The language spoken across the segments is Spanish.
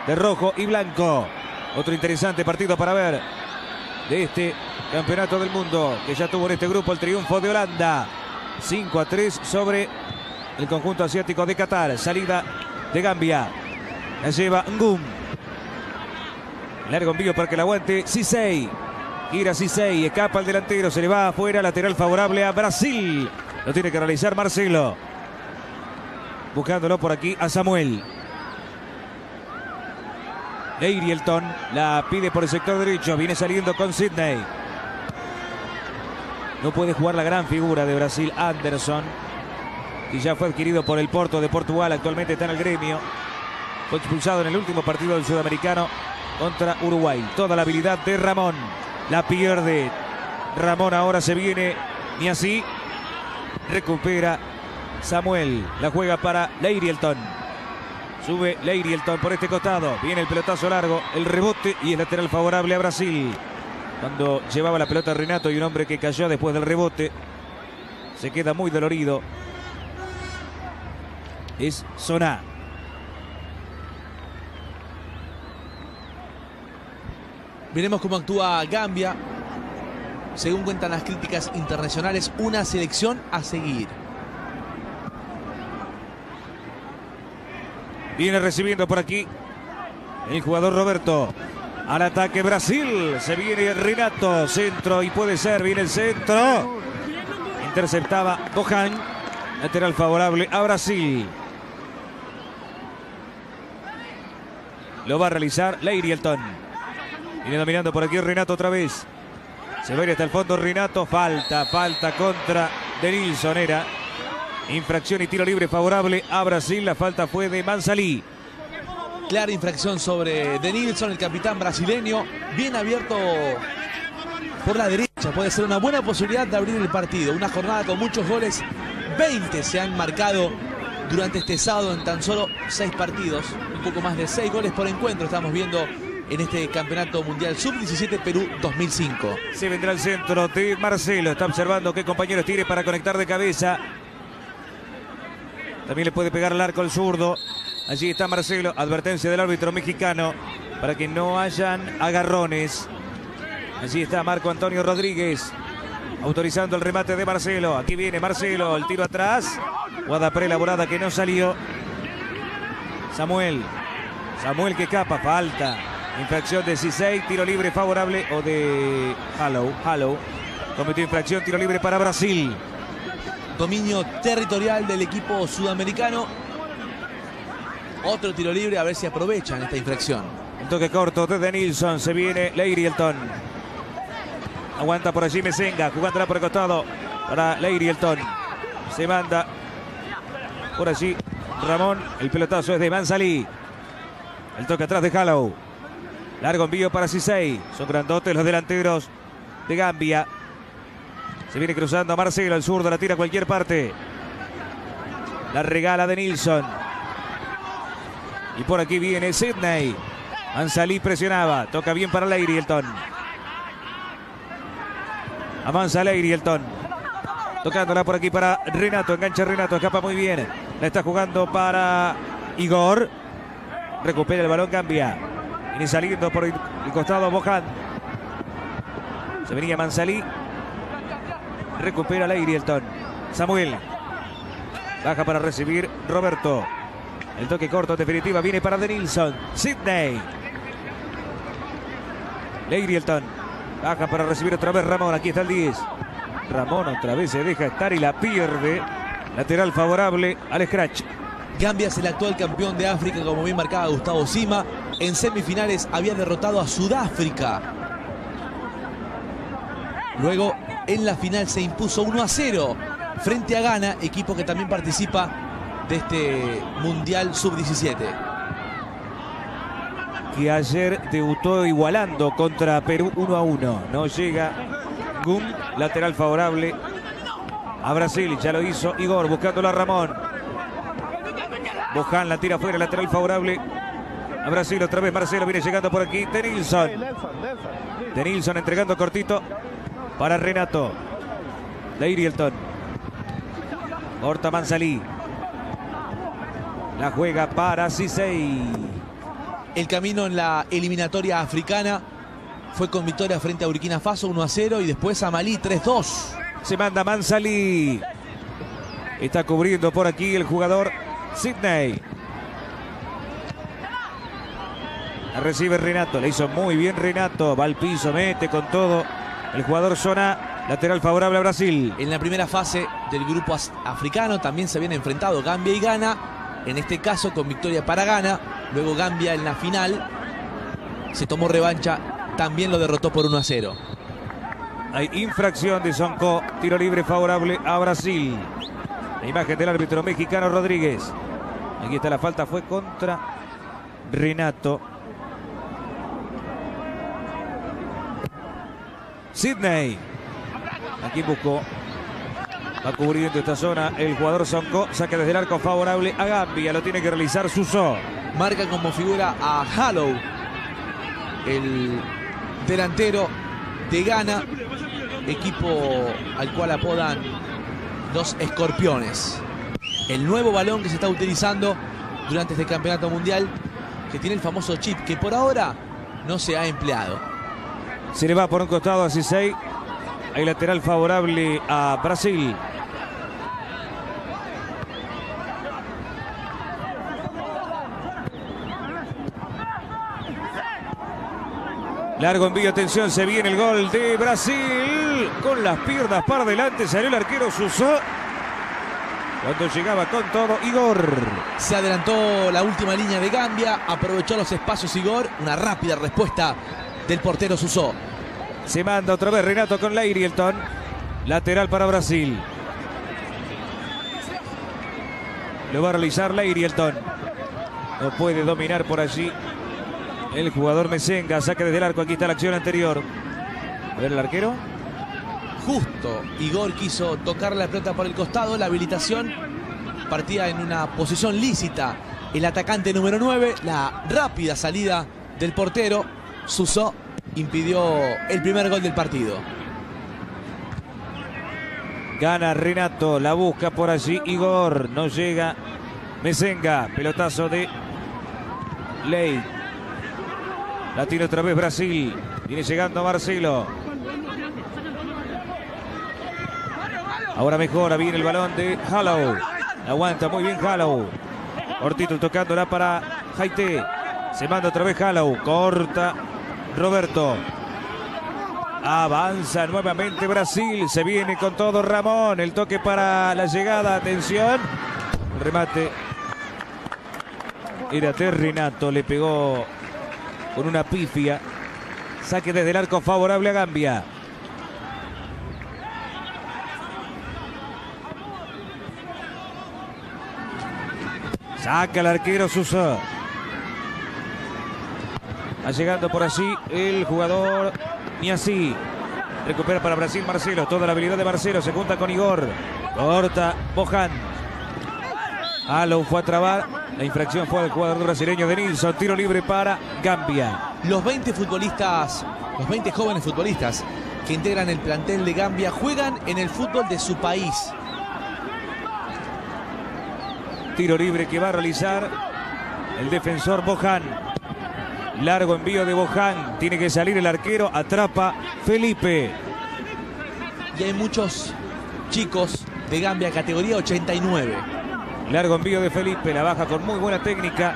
de rojo y blanco. Otro interesante partido para ver de este campeonato del mundo que ya tuvo en este grupo el triunfo de Holanda. 5-3 sobre el conjunto asiático de Qatar. Salida de Gambia. La lleva Ngum. Largo envío para que la aguante Cissé. Gira Cissé, escapa el delantero, se le va afuera, lateral favorable a Brasil. Lo tiene que realizar Marcelo. Buscándolo por aquí a Samuel. Leirielton la pide por el sector derecho, viene saliendo con Sidney. No puede jugar la gran figura de Brasil, Anderson, que ya fue adquirido por el Porto de Portugal, actualmente está en el Gremio. Fue expulsado en el último partido del Sudamericano contra Uruguay. Toda la habilidad de Ramón. La pierde Ramón, ahora se viene ni así. Recupera Samuel. La juega para Leirielton. Sube Leirielton por este costado. Viene el pelotazo largo, el rebote y el lateral favorable a Brasil. Cuando llevaba la pelota Renato y un hombre que cayó después del rebote. Se queda muy dolorido. Es Soná. Veremos cómo actúa Gambia. Según cuentan las críticas internacionales, una selección a seguir. Viene recibiendo por aquí el jugador Roberto. Al ataque Brasil. Se viene Renato. Centro y puede ser. Viene el centro. Interceptaba Bojan. Lateral favorable a Brasil. Lo va a realizar Leirielton. Viene dominando por aquí Renato otra vez. Se va a ir hasta el fondo Renato. Falta contra Denilson. Era infracción y tiro libre favorable a Brasil. La falta fue de Mansalí. Clara infracción sobre Denilson, el capitán brasileño. Bien abierto por la derecha. Puede ser una buena posibilidad de abrir el partido. Una jornada con muchos goles. 20 se han marcado durante este sábado en tan solo 6 partidos. Un poco más de 6 goles por encuentro estamos viendo en este campeonato mundial sub-17 Perú 2005. Se vendrá el centro de Marcelo. Está observando qué compañeros tire para conectar de cabeza. También le puede pegar al arco el zurdo. Allí está Marcelo. Advertencia del árbitro mexicano para que no hayan agarrones. Allí está Marco Antonio Rodríguez autorizando el remate de Marcelo. Aquí viene Marcelo. El tiro atrás. Jugada preelaborada que no salió. Samuel que escapa. Falta. Infracción de Cissé, tiro libre favorable o de Hallow. Cometió infracción, tiro libre para Brasil. Dominio territorial del equipo sudamericano. Otro tiro libre, a ver si aprovechan esta infracción. Un toque corto de Denilson, se viene Leirielton. Aguanta por allí Mesenga, jugándola por el costado para Leirielton. Se manda por allí Ramón, el pelotazo es de Mansalí. El toque atrás de Hallow. Largo envío para Cissé. Son grandotes los delanteros de Gambia. Se viene cruzando a Marcelo. El zurdo la tira a cualquier parte. La regala de Nilsson. Y por aquí viene Sidney. Mansalí presionaba. Toca bien para Leirielton. Avanza Leirielton. Tocándola por aquí para Renato. Engancha Renato. Escapa muy bien. La está jugando para Igor. Recupera el balón Gambia. Viene saliendo por el costado Bojan. Se venía Mansalí. Recupera Leirielton. Samuel. Baja para recibir Roberto. El toque corto en definitiva viene para Denilson. Sidney. Leirielton. Baja para recibir otra vez Ramón. Aquí está el 10. Ramón otra vez se deja estar y la pierde. Lateral favorable al scratch. Gambia es el actual campeón de África, como bien marcaba Gustavo Sima. En semifinales había derrotado a Sudáfrica. Luego en la final se impuso 1-0 frente a Ghana, equipo que también participa de este Mundial Sub-17. Que ayer debutó igualando contra Perú 1-1. No llega Gum, lateral favorable a Brasil. Ya lo hizo Igor buscándolo a Ramón. Bojan la tira fuera, lateral favorable a Brasil. Otra vez Marcelo viene llegando por aquí. Denilson entregando cortito para Renato. Leirielton. Corta Mansalí. La juega para Cissé. El camino en la eliminatoria africana fue con victoria frente a Burkina Faso 1-0 y después a Malí 3-2. Se manda Mansalí. Está cubriendo por aquí el jugador Sidney. Recibe Renato. Le hizo muy bien Renato. Va al piso, mete con todo. El jugador Sona. Lateral favorable a Brasil. En la primera fase del grupo africano también se habían enfrentado Gambia y Ghana. En este caso con victoria para Ghana. Luego Gambia en la final se tomó revancha. También lo derrotó por 1-0. Hay infracción de Sonko. Tiro libre favorable a Brasil. La imagen del árbitro mexicano Rodríguez. Aquí está la falta. Fue contra Renato. Sidney. Aquí buscó. Va cubriendo esta zona el jugador Sonko. Saca desde el arco favorable a Gambia. Lo tiene que realizar Suso. Marca como figura a Hallow, el delantero de Ghana, equipo al cual apodan los Escorpiones. El nuevo balón que se está utilizando durante este campeonato mundial, que tiene el famoso chip, que por ahora no se ha empleado. Se le va por un costado a Cisey. Hay lateral favorable a Brasil. Largo envío, atención, se viene el gol de Brasil. Con las piernas para adelante salió el arquero Suso. Cuando llegaba con todo Igor. Se adelantó la última línea de Gambia, aprovechó los espacios Igor. Una rápida respuesta del portero Suso. Se manda otra vez Renato con Leirielton. Lateral para Brasil. Lo va a realizar Leirielton. No puede dominar por allí el jugador Mesenga. Saca desde el arco. Aquí está la acción anterior. A ver el arquero. Justo Igor quiso tocar la pelota por el costado. La habilitación partía en una posición lícita. El atacante número 9. La rápida salida del portero Suso impidió el primer gol del partido. Gana Renato. La busca por allí Igor. No llega Mesenga. Pelotazo de Ley. La tiene otra vez Brasil. Viene llegando Marcelo. Ahora mejora. Viene el balón de Hallow. Aguanta muy bien Hallow. Ortito tocándola para Haite. Se manda otra vez Hallow. Corta Roberto. Avanza nuevamente Brasil. Se viene con todo Ramón. El toque para la llegada. Atención. El remate. Era de Renato. Le pegó con una pifia. Saque desde el arco favorable a Gambia. Saca el arquero Suso. Va llegando por allí el jugador Niassi. Recupera para Brasil Marcelo. Toda la habilidad de Marcelo. Se junta con Igor. Corta Bojan. Hallow fue a trabar. La infracción fue del jugador brasileño de Nilsson. Tiro libre para Gambia. Los 20 futbolistas, los 20 jóvenes futbolistas que integran el plantel de Gambia juegan en el fútbol de su país. Tiro libre que va a realizar el defensor Bojan. Largo envío de Bojan. Tiene que salir el arquero. Atrapa Felipe. Y hay muchos chicos de Gambia categoría 89. Largo envío de Felipe. La baja con muy buena técnica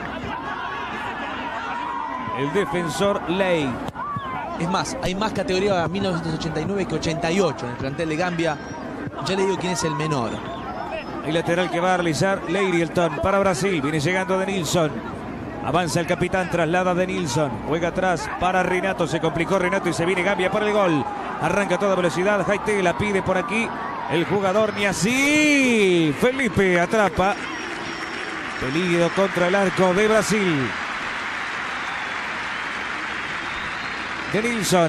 el defensor Ley. Es más, hay más categoría 1989 que 88 en el plantel de Gambia. Ya le digo quién es el menor. El lateral que va a realizar Leirielton para Brasil. Viene llegando de Nilsson. Avanza el capitán, traslada de Nilsson. Juega atrás para Renato. Se complicó Renato y se viene Gambia para el gol. Arranca a toda velocidad. Haite la pide por aquí el jugador Niassi. Felipe atrapa. Peligro contra el arco de Brasil. De Nilsson.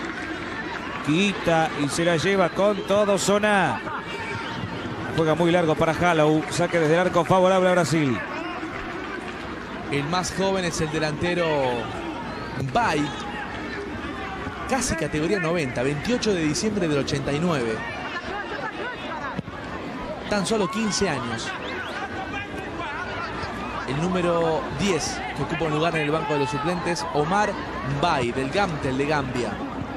Quita y se la lleva con todo Sona. Juega muy largo para Hallow. Saque desde el arco favorable a Brasil. El más joven es el delantero Bay. Casi categoría 90. 28 de diciembre del 89. Tan solo 15 años. el número 10, que ocupa un lugar en el banco de los suplentes, Omar Mbay, del Gamtel de Gambia.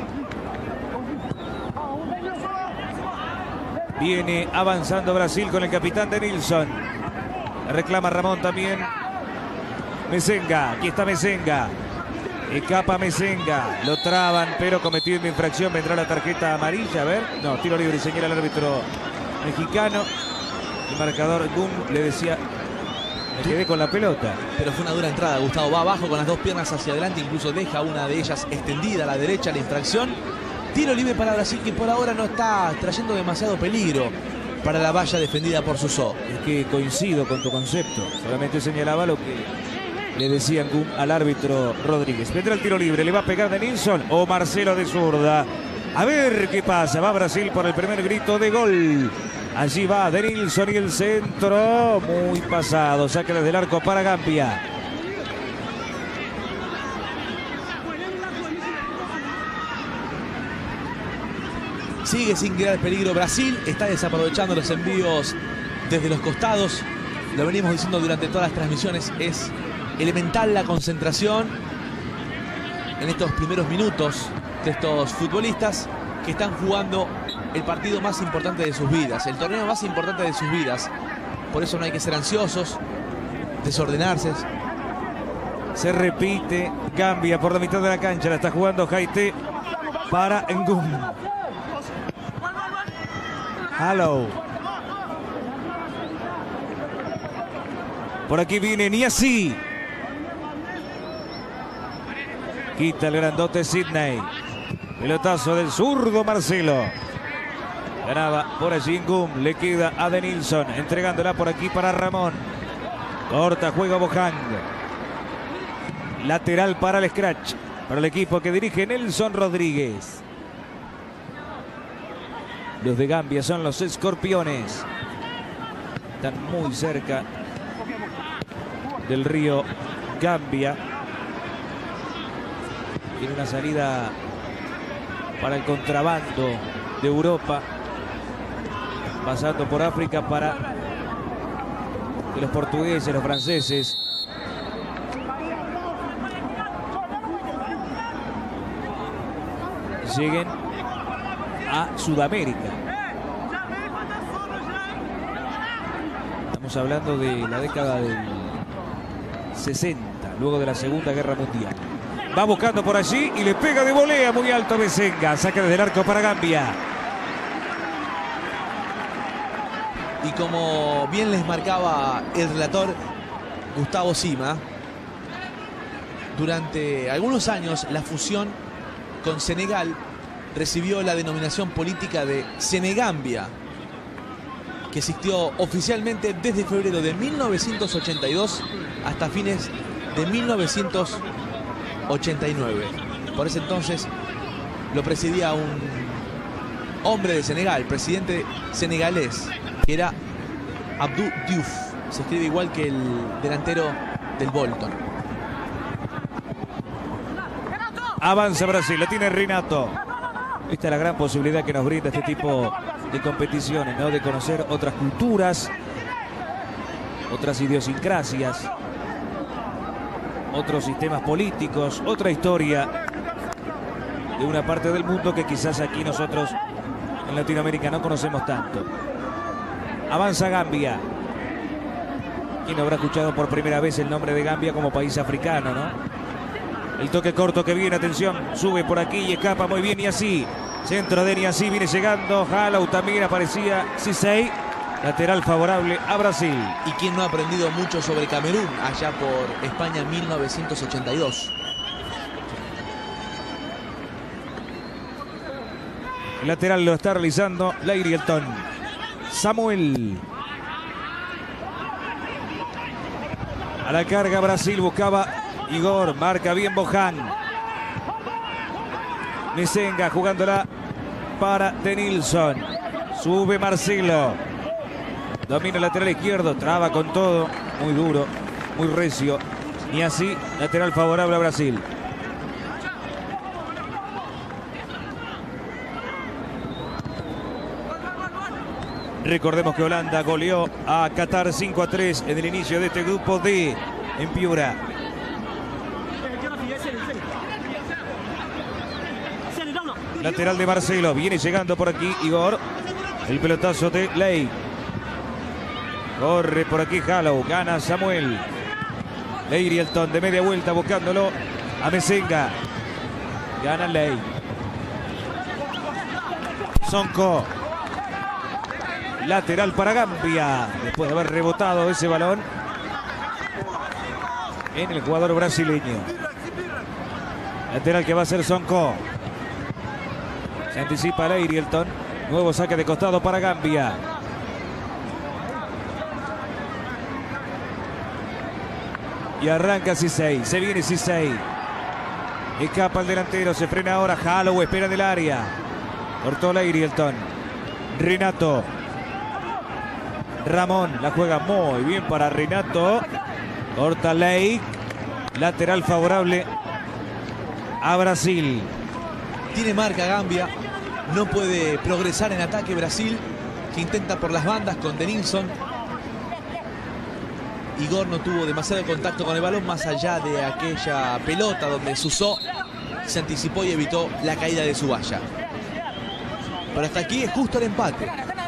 Viene avanzando Brasil con el capitán de Nilsson. Reclama Ramón también. Mesenga, aquí está Mesenga. Escapa Mesenga, lo traban, pero cometió una infracción. Vendrá la tarjeta amarilla, a ver. No, tiro libre, señala el árbitro mexicano. El marcador Gum le decía, me quedé con la pelota. Pero fue una dura entrada, Gustavo. Va abajo con las dos piernas hacia adelante, incluso deja una de ellas extendida a la derecha, la infracción. Tiro libre para Brasil, que por ahora no está trayendo demasiado peligro para la valla defendida por Suso. Es que coincido con tu concepto. Solamente señalaba lo que le decían al árbitro Rodríguez. Vendrá el tiro libre, le va a pegar de Nilsson o Marcelo de zurda. A ver qué pasa. Va Brasil por el primer grito de gol. Allí va de Nilsson y el centro muy pasado. Saque desde el arco para Gambia. Sigue sin crear peligro Brasil. Está desaprovechando los envíos desde los costados. Lo venimos diciendo durante todas las transmisiones. Es elemental la concentración en estos primeros minutos de estos futbolistas que están jugando el partido más importante de sus vidas, el torneo más importante de sus vidas. Por eso no hay que ser ansiosos, desordenarse. Se repite Gambia por la mitad de la cancha. La está jugando Haití para Ngum. Hello. Por aquí viene Niazi. Quita el grandote Sidney. Pelotazo del zurdo Marcelo. Ganaba por allí Ngum. Le queda a de Nilsson. Entregándola por aquí para Ramón. Corta, juega Bohang. Lateral para el scratch. Para el equipo que dirige Nelson Rodríguez. Los de Gambia son los escorpiones. Están muy cerca del río Gambia. Tiene una salida para el contrabando de Europa. Pasando por África para que los portugueses, los franceses lleguen a Sudamérica. Estamos hablando de la década del 60, luego de la Segunda Guerra Mundial. Va buscando por allí y le pega de volea muy alto Mesenga. Saca desde el arco para Gambia. Y como bien les marcaba el relator Gustavo Sima, durante algunos años la fusión con Senegal recibió la denominación política de Senegambia, que existió oficialmente desde febrero de 1982 hasta fines de 1989. Por ese entonces lo presidía un hombre de Senegal, presidente senegalés, que era Abdou Diouf. Se escribe igual que el delantero del Bolton. Avanza Brasil, la tiene Renato. Esta es la gran posibilidad que nos brinda este tipo de competiciones, ¿no? De conocer otras culturas, otras idiosincrasias, otros sistemas políticos, otra historia de una parte del mundo que quizás aquí nosotros en Latinoamérica no conocemos tanto. Avanza Gambia. ¿Quién habrá escuchado por primera vez el nombre de Gambia como país africano, no? El toque corto que viene, atención, sube por aquí y escapa muy bien Niazi. Centro de Niazi, viene llegando. Halau también aparecía Cisei. Lateral favorable a Brasil. ¿Y quién no ha aprendido mucho sobre Camerún allá por España 1982? El lateral lo está realizando Lairielton. Samuel. A la carga Brasil, buscaba Igor, marca bien Bohang. Mesenga jugándola para de Nilsson. Sube Marcelo. Domina el lateral izquierdo, traba con todo. Muy duro, muy recio. Ni así, lateral favorable a Brasil. Recordemos que Holanda goleó a Qatar 5-3 en el inicio de este grupo D en Piura. Lateral de Marcelo, viene llegando por aquí Igor. El pelotazo de Ley. Corre por aquí Hallow, gana Samuel. Leirielton de media vuelta buscándolo a Mesenga. Gana Ley. Sonko. Lateral para Gambia. Después de haber rebotado ese balón en el jugador brasileño. Lateral que va a ser Sonko. Se anticipa Leirielton. Nuevo saque de costado para Gambia. Y arranca Cisey. Se viene Cisey. Escapa el delantero. Se frena ahora. Hallow espera del área. Cortó Leirielton. Renato. Ramón la juega muy bien para Renato. Corta Lake. Lateral favorable a Brasil. Tiene marca Gambia. No puede progresar en ataque Brasil, que intenta por las bandas con Denilson. Igor no tuvo demasiado contacto con el balón, más allá de aquella pelota donde Suso se anticipó y evitó la caída de su valla. Pero hasta aquí es justo el empate.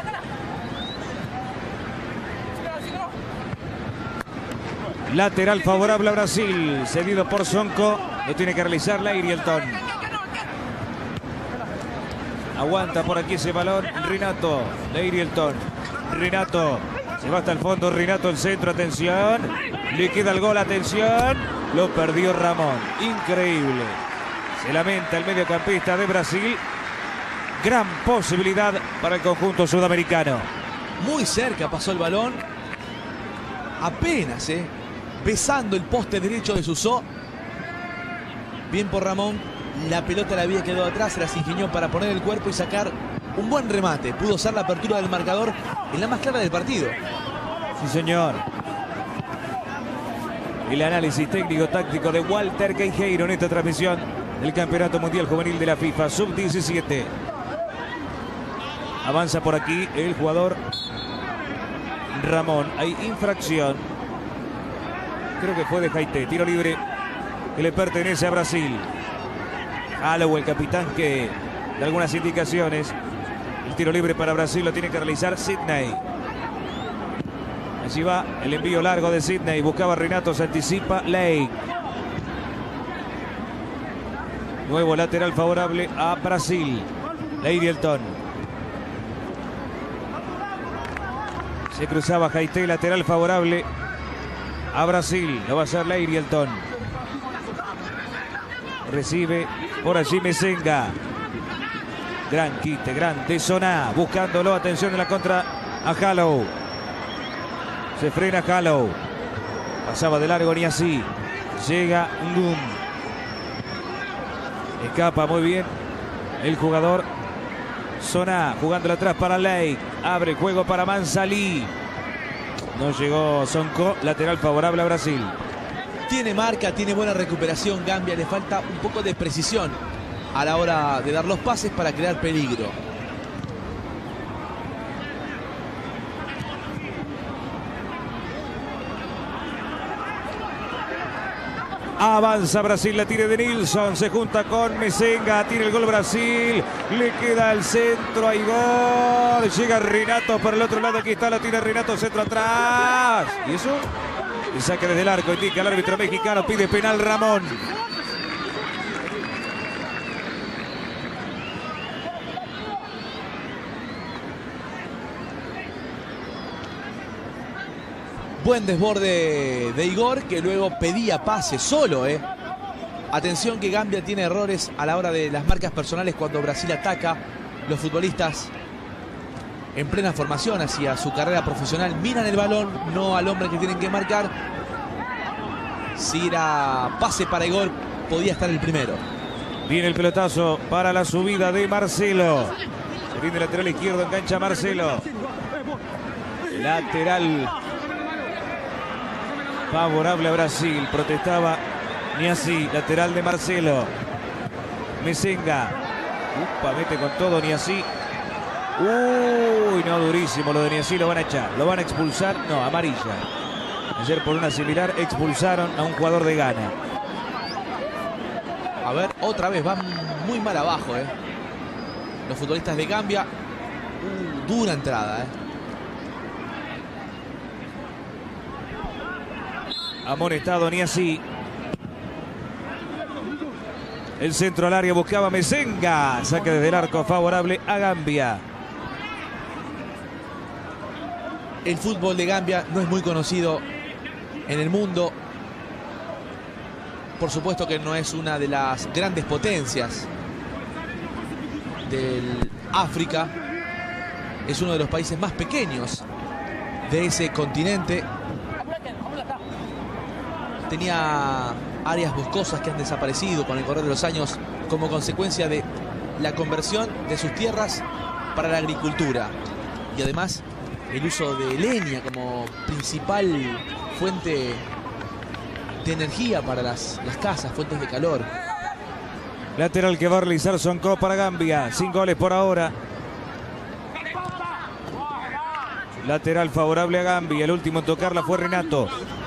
Lateral favorable a Brasil, cedido por Sonko. Lo tiene que realizar Leirielton. Aguanta por aquí ese balón Renato. Leirielton. Renato. Se va hasta el fondo Renato, el centro. Atención. Le queda el gol. Atención. Lo perdió Ramón. Increíble. Se lamenta el mediocampista de Brasil. Gran posibilidad para el conjunto sudamericano. Muy cerca pasó el balón. Apenas, besando el poste derecho de Suso. Bien por Ramón. La pelota le había quedado atrás, se las ingenió para poner el cuerpo y sacar un buen remate. Pudo ser la apertura del marcador en la más clara del partido. Sí, señor. El análisis técnico-táctico de Walter Queijeiro en esta transmisión del Campeonato Mundial Juvenil de la FIFA Sub-17. Avanza por aquí el jugador Ramón. Hay infracción. Creo que fue de Haití. Tiro libre que le pertenece a Brasil. Hallow, el capitán, que da algunas indicaciones. El tiro libre para Brasil lo tiene que realizar Sidney. Allí va el envío largo de Sidney. Buscaba Renato, se anticipa Lake. Nuevo lateral favorable a Brasil. Leirielton. Se cruzaba Haití, lateral favorable a Brasil. Lo va a hacer Leirielton. Recibe por allí Mesenga. Gran quite, gran de Soná. Buscándolo, atención en la contra a Hallow. Se frena Hallow. Pasaba de largo ni así. Llega Lum. Escapa muy bien el jugador Soná. Jugándole atrás para Lake. Abre el juego para Mansalí. No llegó Sonko. Lateral favorable a Brasil. Tiene marca, tiene buena recuperación Gambia. Le falta un poco de precisión a la hora de dar los pases para crear peligro. Avanza Brasil, la tira de Nilsson, se junta con Mesenga, tira el gol Brasil, le queda el centro a Igor, llega Renato por el otro lado, aquí está la tira Renato, centro atrás. ¿Y eso? El saque desde el arco, indica el árbitro mexicano, pide penal Ramón. Buen desborde de Igor, que luego pedía pase solo. Atención que Gambia tiene errores a la hora de las marcas personales cuando Brasil ataca. Los futbolistas en plena formación hacia su carrera profesional miran el balón, no al hombre que tienen que marcar. Si era pase para Igor, podía estar el primero. Viene el pelotazo para la subida de Marcelo. Se viene el lateral izquierdo, engancha Marcelo. Lateral favorable a Brasil. Protestaba Niassi, lateral de Marcelo. Mesenga. Upa, mete con todo Niassi. Uy, no, durísimo lo de Niazi, lo van a echar, lo van a expulsar, no, amarilla. Ayer por una similar expulsaron a un jugador de Ghana. A ver, otra vez, van muy mal abajo, los futbolistas de Gambia. Dura entrada, Amonestado Niazi. El centro al área buscaba Mesenga. Saque desde el arco favorable a Gambia. El fútbol de Gambia no es muy conocido en el mundo. Por supuesto que no es una de las grandes potencias del África. Es uno de los países más pequeños de ese continente. Tenía áreas boscosas que han desaparecido con el correr de los años como consecuencia de la conversión de sus tierras para la agricultura. Y además el uso de leña como principal fuente de energía para las casas, fuentes de calor. Lateral que va a realizar Sonko para Gambia. 5 goles por ahora. Lateral favorable a Gambia. El último en tocarla fue Renato.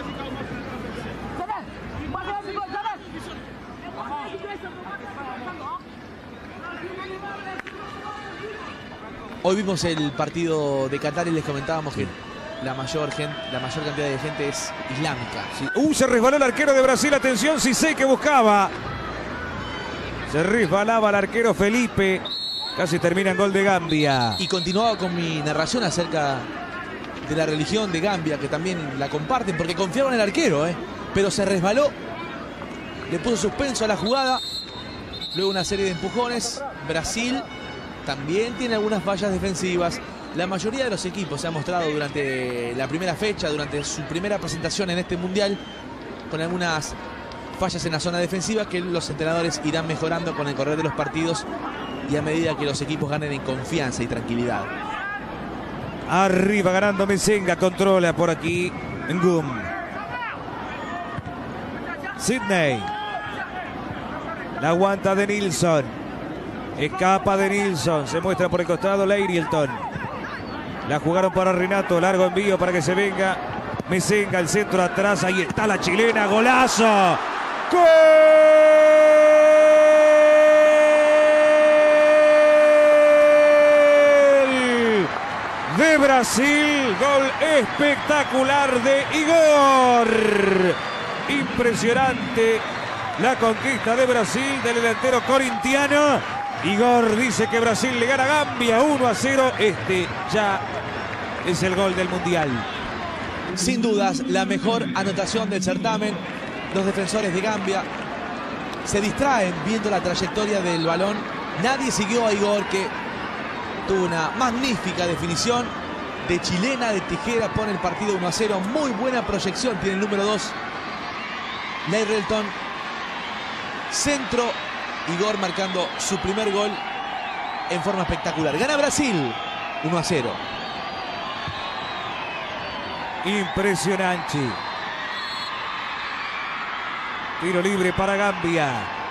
Hoy vimos el partido de Qatar y les comentábamos que la mayor cantidad de gente es islámica. Sí. Se resbaló el arquero de Brasil. Atención, Cissé que buscaba. Se resbalaba el arquero Felipe. Casi termina en gol de Gambia. Y continuaba con mi narración acerca de la religión de Gambia, que también la comparten, porque confiaron en el arquero, pero se resbaló. Le puso suspenso a la jugada. Luego una serie de empujones. Brasil también tiene algunas fallas defensivas. La mayoría de los equipos se ha mostrado durante la primera fecha, durante su primera presentación en este mundial, con algunas fallas en la zona defensiva que los entrenadores irán mejorando con el correr de los partidos y a medida que los equipos ganen en confianza y tranquilidad. Arriba ganando Mesenga, controla por aquí Ngum. Sidney. La aguanta de Nilsson. Escapa de Nilsson, se muestra por el costado Leirielton. La jugaron para Renato, largo envío para que se venga Mesenga, el centro atrás, ahí está la chilena, golazo. ¡Gol! De Brasil, gol espectacular de Igor. Impresionante la conquista de Brasil del delantero corintiano. Igor dice que Brasil le gana a Gambia 1-0. Este ya es el gol del Mundial. Sin dudas, la mejor anotación del certamen. Los defensores de Gambia se distraen viendo la trayectoria del balón. Nadie siguió a Igor, que tuvo una magnífica definición de chilena, de tijera, pone el partido 1-0. Muy buena proyección tiene el número 2. Leirielton. Centro. Igor marcando su primer gol en forma espectacular. Gana Brasil 1-0. Impresionante. Tiro libre para Gambia.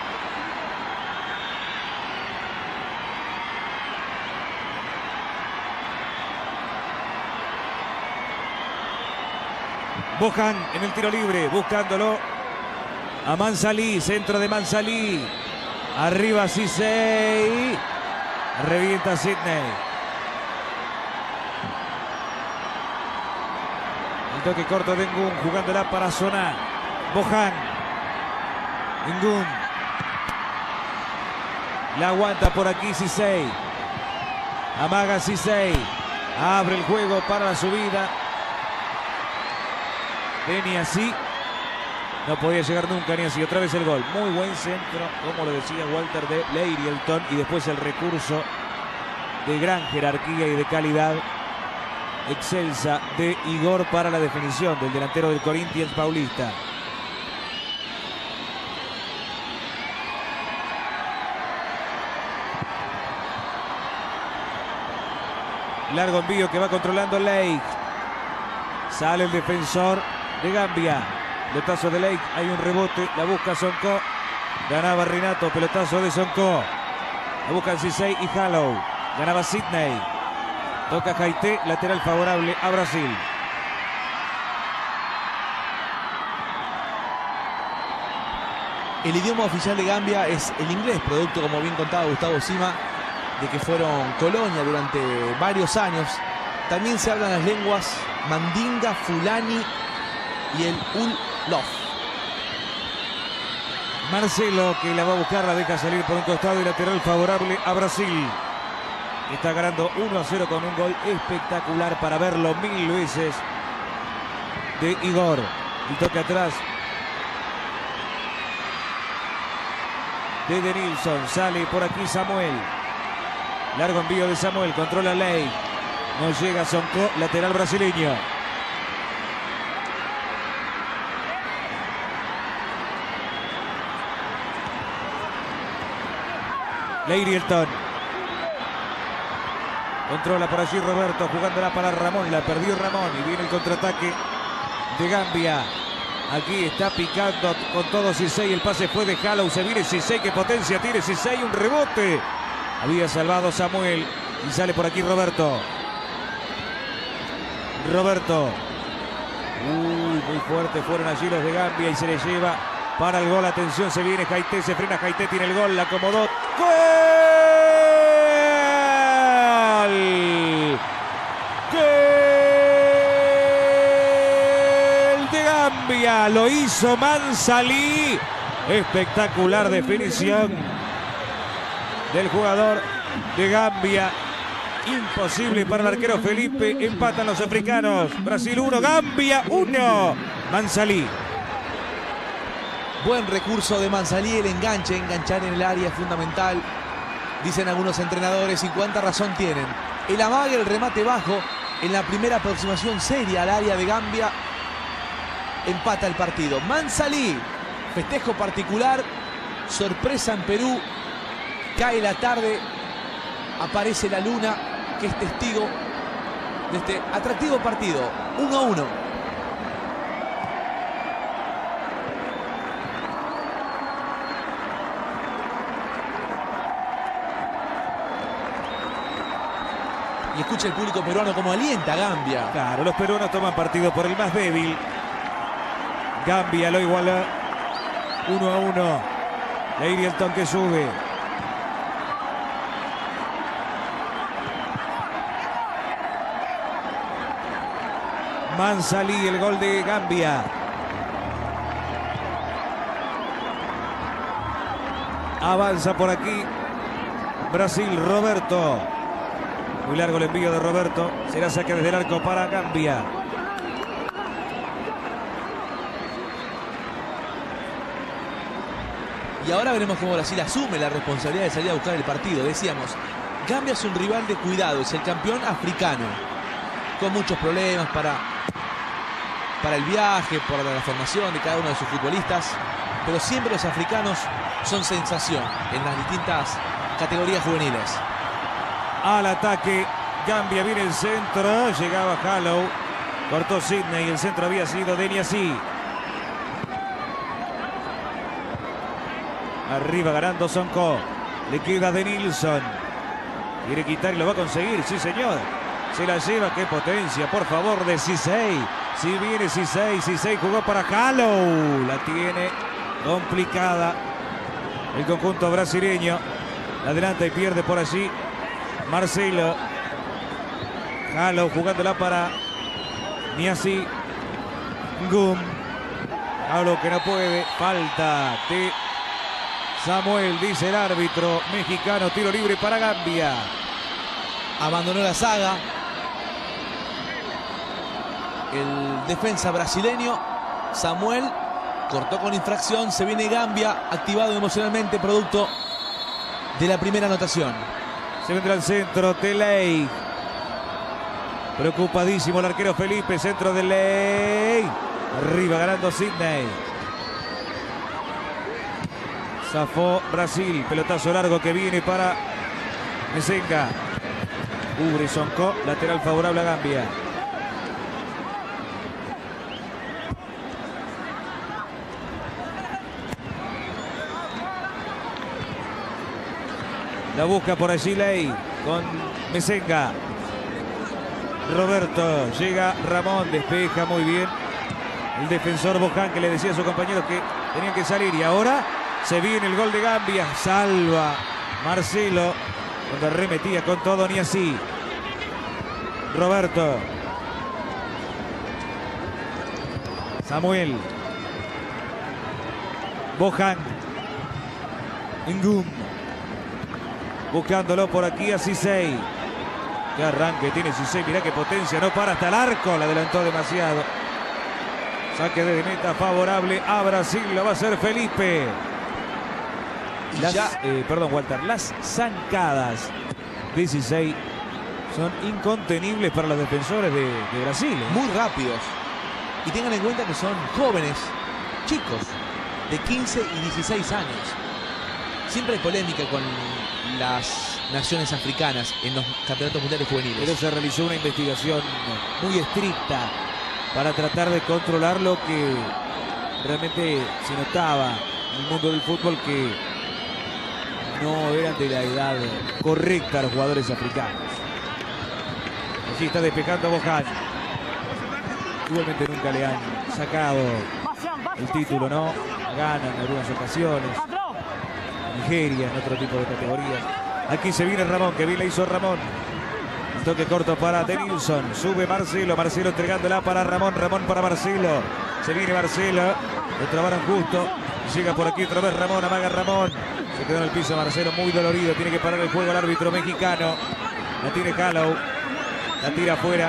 Bojan en el tiro libre, buscándolo a Mansalí, centro de Mansalí. Arriba Cissé. Revienta Sidney. El toque corto de Ngum, jugándola para Soná. Bojan. Ngum. La aguanta por aquí Cissé. Amaga Cissé. Abre el juego para la subida de Niazi. No podía llegar nunca Niazi. Otra vez el gol. Muy buen centro, como lo decía Walter, de Leirielton. Y después el recurso de gran jerarquía y de calidad excelsa de Igor para la definición del delantero del Corinthians Paulista. Largo envío que va controlando Lake. Sale el defensor de Gambia. Pelotazo de Lake, hay un rebote, la busca Sonko. Ganaba Renato, pelotazo de Sonko. La buscan Cissé y Hallow. Ganaba Sidney. Toca Haité, lateral favorable a Brasil. El idioma oficial de Gambia es el inglés, producto, como bien contaba Gustavo Sima, de que fueron colonia durante varios años. También se hablan las lenguas mandinga, fulani y el ulof. Marcelo, que la va a buscar, la deja salir por un costado y lateral favorable a Brasil. Está ganando 1-0 con un gol espectacular para verlo 1000 veces de Igor. Y toca atrás de Denilson. Sale por aquí Samuel. Largo envío de Samuel. Controla Ley. No llega Sonko. Lateral brasileño. Leirielton. Controla por allí Roberto. Jugándola para Ramón. La perdió Ramón. Y viene el contraataque de Gambia. Aquí está picando con todo Cissé. El pase fue de Hallow. Se viene Cissé. Que potencia tiene Cissé. Un rebote. Había salvado Samuel. Y sale por aquí Roberto. Roberto. Muy fuerte fueron allí los de Gambia. Y se le lleva para el gol. Atención, se viene Haité. Se frena Haité. Tiene el gol. La acomodó. ¡Gol! Gambia, lo hizo Mansalí. Espectacular definición del jugador de Gambia. Imposible para el arquero Felipe. Empatan los africanos. Brasil 1, Gambia 1. Mansalí. Buen recurso de Mansalí, el enganche, enganchar en el área es fundamental, dicen algunos entrenadores, y cuánta razón tienen. El amague, el remate bajo en la primera aproximación seria al área de Gambia. Empata el partido. Mansalí, festejo particular, sorpresa en Perú, cae la tarde, aparece la luna, que es testigo de este atractivo partido. 1-1. Y escucha el público peruano como alienta a Gambia. Claro, los peruanos toman partido por el más débil. Gambia lo iguala 1-1. Leirielton que sube. Mansalí, el gol de Gambia. Avanza por aquí Brasil, Roberto. Muy largo el envío de Roberto. Será saque desde el arco para Gambia. Y ahora veremos cómo Brasil asume la responsabilidad de salir a buscar el partido. Decíamos, Gambia es un rival de cuidado, es el campeón africano, con muchos problemas para el viaje, para la formación de cada uno de sus futbolistas, pero siempre los africanos son sensación en las distintas categorías juveniles. Al ataque, Gambia, viene el centro, llegaba Hallow, cortó Sidney, el centro había sido de Niazi. Arriba ganando Sonko, le queda Denilson, quiere quitar y lo va a conseguir, sí señor. Se la lleva, qué potencia, por favor, de Cissé. Si viene Cissé, Cissé jugó para Hallow, la tiene complicada el conjunto brasileño. Adelanta y pierde por allí Marcelo. Hallow jugándola para Niazi. Gum. Hallow que no puede. Falta de Samuel, dice el árbitro mexicano. Tiro libre para Gambia. Abandonó la saga el defensa brasileño. Samuel cortó con infracción. Se viene Gambia, activado emocionalmente producto de la primera anotación. Se vendrá al centro de Ley. Preocupadísimo el arquero Felipe. Centro de Ley. Arriba ganando Sidney. Zafó Brasil. Pelotazo largo que viene para Mesenga. Cubre Sonko. Lateral favorable a Gambia. La busca por allí Ley con Mesenga. Roberto, llega Ramón, despeja muy bien el defensor Bojan, que le decía a sus compañeros que tenían que salir. Y ahora se viene el gol de Gambia. Salva Marcelo cuando arremetía con todo, ni así. Roberto. Samuel. Bojan. Ngum. Buscándolo por aquí a Cisey. Qué arranque tiene Cisey, mirá qué potencia, no para hasta el arco, la adelantó demasiado. Saque de meta favorable a Brasil, lo va a hacer Felipe. Perdón, Walter, las zancadas de Cisey son incontenibles para los defensores de Brasil. Muy rápidos. Y tengan en cuenta que son jóvenes, chicos, de 15 y 16 años. Siempre hay polémica con las naciones africanas en los campeonatos mundiales juveniles. Pero se realizó una investigación muy estricta para tratar de controlar lo que realmente se notaba en el mundo del fútbol, que no eran de la edad correcta los jugadores africanos. Allí está despejando Bojan. Igualmente nunca le han sacado el título, ¿no? Ganan en algunas ocasiones. Nigeria en otro tipo de categorías. Aquí se viene Ramón, que bien le hizo Ramón. El toque corto para Denilson. Sube Marcelo. Marcelo entregándola para Ramón. Ramón para Marcelo. Se viene Marcelo. Lo trabaron justo. Llega por aquí otra vez Ramón. Amaga Ramón. Se quedó en el piso Marcelo, muy dolorido. Tiene que parar el juego el árbitro mexicano. La tiene Hallow. La tira afuera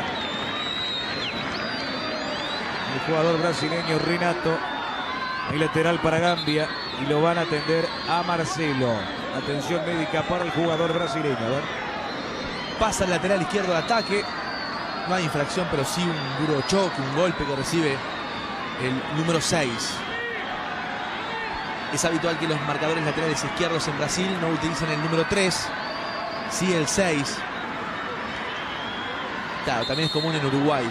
el jugador brasileño Renato. Hay lateral para Gambia y lo van a atender a Marcelo. Atención médica para el jugador brasileño. A ver. Pasa el lateral izquierdo de ataque. No hay infracción, pero sí un duro choque, un golpe que recibe el número 6. Es habitual que los marcadores laterales izquierdos en Brasil no utilicen el número 3, sí el 6. Claro, también es común en Uruguay.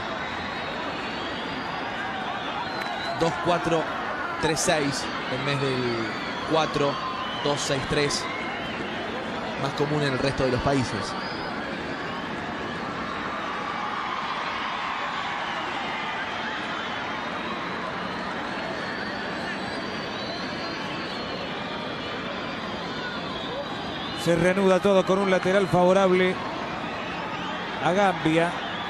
2-4-3-6 en vez del 4-2-6-3. Más común en el resto de los países. Se reanuda todo con un lateral favorable a Gambia.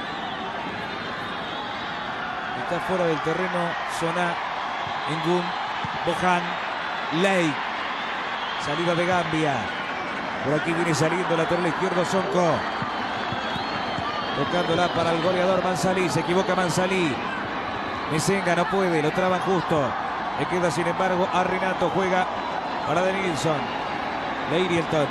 Está fuera del terreno Soná, Ngum, Bojan, Ley. Salida de Gambia. Por aquí viene saliendo lateral izquierdo Sonko. Tocándola para el goleador Mansalí. Se equivoca Mansalí. Mesenga no puede, lo traban justo. Le queda sin embargo a Renato. Juega para Denilson. Leirielton.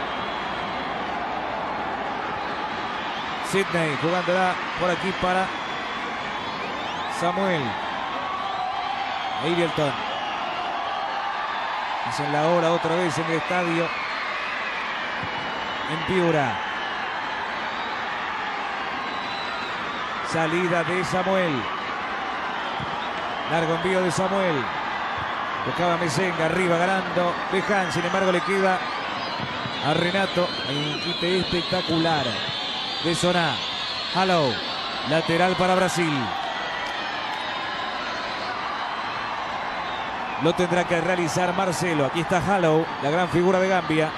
Sidney jugándola por aquí para Samuel. Leirielton. Hacen la hora otra vez en el estadio en Piura. Salida de Samuel. Largo envío de Samuel. Buscaba Mesenga, arriba ganando Bejan, sin embargo le queda a Renato. Un quite espectacular de Soná. Hallow, lateral para Brasil. Lo tendrá que realizar Marcelo. Aquí está Hallow, la gran figura de Gambia.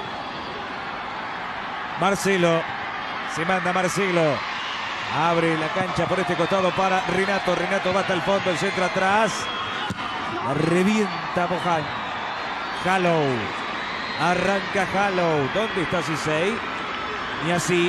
Marcelo, se manda Marcelo. Abre la cancha por este costado para Renato. Renato va hasta el fondo, el centro atrás. La revienta Bojan. Hallow. Arranca Hallow. ¿Dónde está Cisey? Ni así.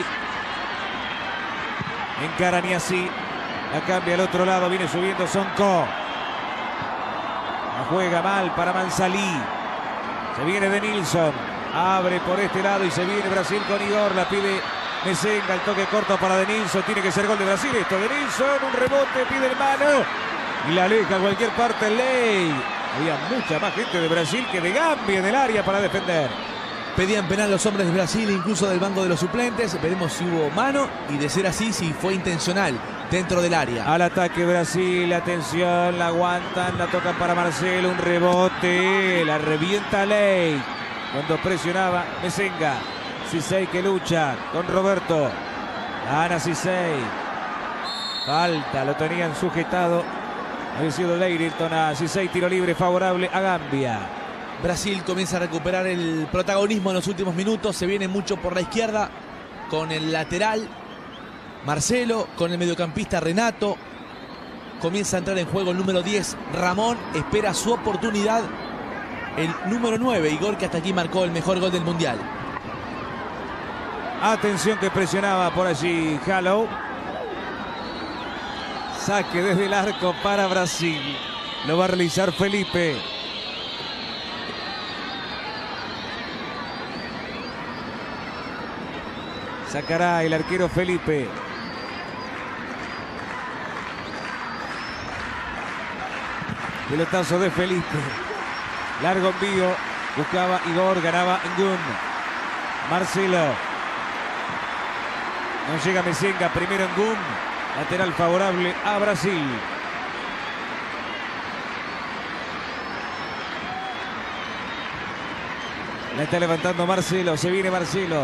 Encara ni así. La cambia al otro lado. Viene subiendo Sonko. La juega mal para Mansalí. Se viene Denilson. Abre por este lado y se viene Brasil con Igor. La pide Mesenga. El toque corto para Denilson. Tiene que ser gol de Brasil. Esto Denilson. Un rebote. Pide el mano. Y la aleja a cualquier parte Ley. Había mucha más gente de Brasil que de Gambia en el área para defender. Pedían penal los hombres de Brasil, incluso del banco de los suplentes. Veremos si hubo mano y, de ser así, si fue intencional dentro del área. Al ataque Brasil, atención, la aguantan, la tocan para Marcelo, un rebote, la revienta Ley. Cuando presionaba Mesenga, Cisey que lucha con Roberto. Gana Cissei. Falta, lo tenían sujetado. Había sido Leighton a Cissei. Tiro libre favorable a Gambia. Brasil comienza a recuperar el protagonismo en los últimos minutos. Se viene mucho por la izquierda con el lateral Marcelo, con el mediocampista Renato. Comienza a entrar en juego el número 10, Ramón. Espera su oportunidad el número 9, Igor, que hasta aquí marcó el mejor gol del Mundial. Atención que presionaba por allí Hallow. Saque desde el arco para Brasil. Lo va a realizar Felipe. Sacará el arquero Felipe. Pelotazo de Felipe. Largo envío. Buscaba Igor. Ganaba Ngum. Marcelo. No llega Mesenga. Primero Ngum. Lateral favorable a Brasil. La está levantando Marcelo. Se viene Marcelo.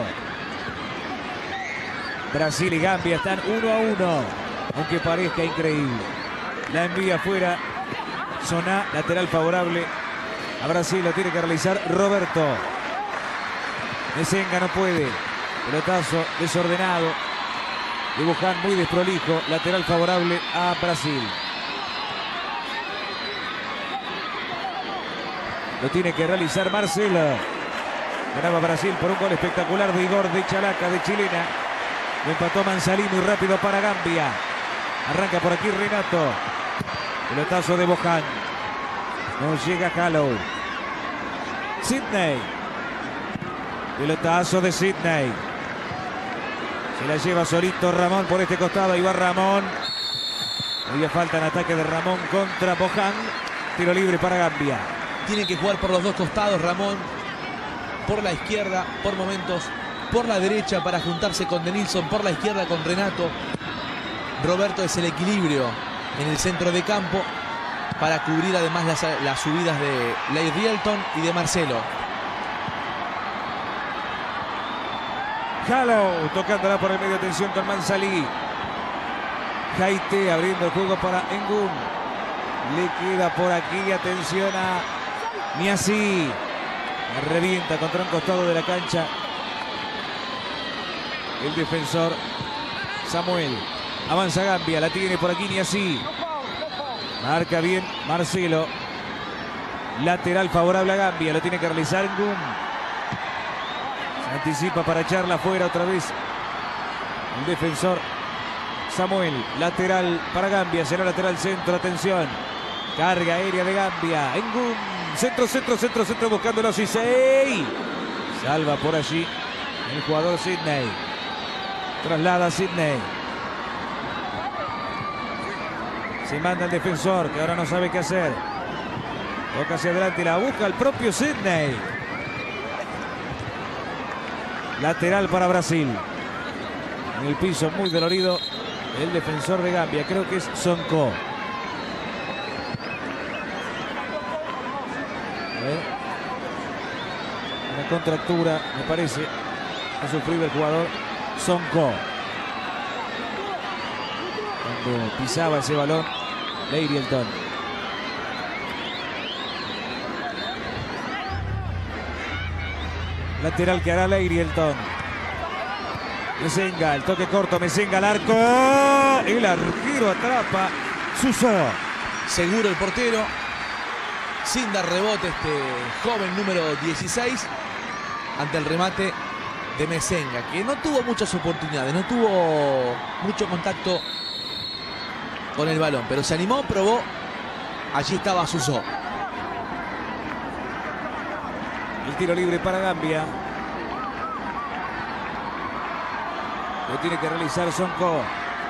Brasil y Gambia están 1-1. Aunque parezca increíble. La envía afuera. Soná, lateral favorable a Brasil. Lo tiene que realizar Roberto. Mesenga no puede. Pelotazo desordenado. De Buján muy desprolijo. Lateral favorable a Brasil. Lo tiene que realizar Marcelo. Ganaba Brasil por un gol espectacular de Igor de Chalaca, de chilena. Lo empató Mansalí muy rápido para Gambia. Arranca por aquí Renato. Pelotazo de Boján. No llega Hallow. Sidney. Pelotazo de Sidney. Se la lleva solito Ramón por este costado. Ahí va Ramón. Había falta en ataque de Ramón contra Boján. Tiro libre para Gambia. Tiene que jugar por los dos costados Ramón. Por la izquierda, por momentos. Por la derecha para juntarse con Denilson. Por la izquierda con Renato. Roberto es el equilibrio en el centro de campo para cubrir además las subidas de Leighton y de Marcelo. Hallow tocándola por el medio, tensión con Mansalí. Jaite abriendo el juego para Ngum. Le queda por aquí, atención a Niassi. Revienta contra un costado de la cancha el defensor Samuel. Avanza Gambia, la tiene por aquí Niassi. Marca bien Marcelo. Lateral favorable a Gambia, lo tiene que realizar Ngum. Se anticipa para echarla afuera otra vez el defensor Samuel. Lateral para Gambia, será lateral centro, atención. Carga aérea de Gambia. Ngum, centro, buscándolo a Cissei. Salva por allí el jugador Sidney. Traslada a Sidney. Se manda el defensor, que ahora no sabe qué hacer. Toca hacia adelante y la busca el propio Sidney. Lateral para Brasil. En el piso muy dolorido el defensor de Gambia. Creo que es Sonko. Una contractura, me parece. Ha sufrido el jugador Sonko. Cuando pisaba ese balón Leighton. Lateral que hará Leighton. Mesenga, el toque corto, Mesenga al arco. El arquero atrapa. Suso. Seguro el portero. Sin dar rebote este joven número 16 ante el remate de Mesenga, que no tuvo muchas oportunidades, no tuvo mucho contacto con el balón, pero se animó, probó. Allí estaba Suso. El tiro libre para Gambia. Lo tiene que realizar Sonko.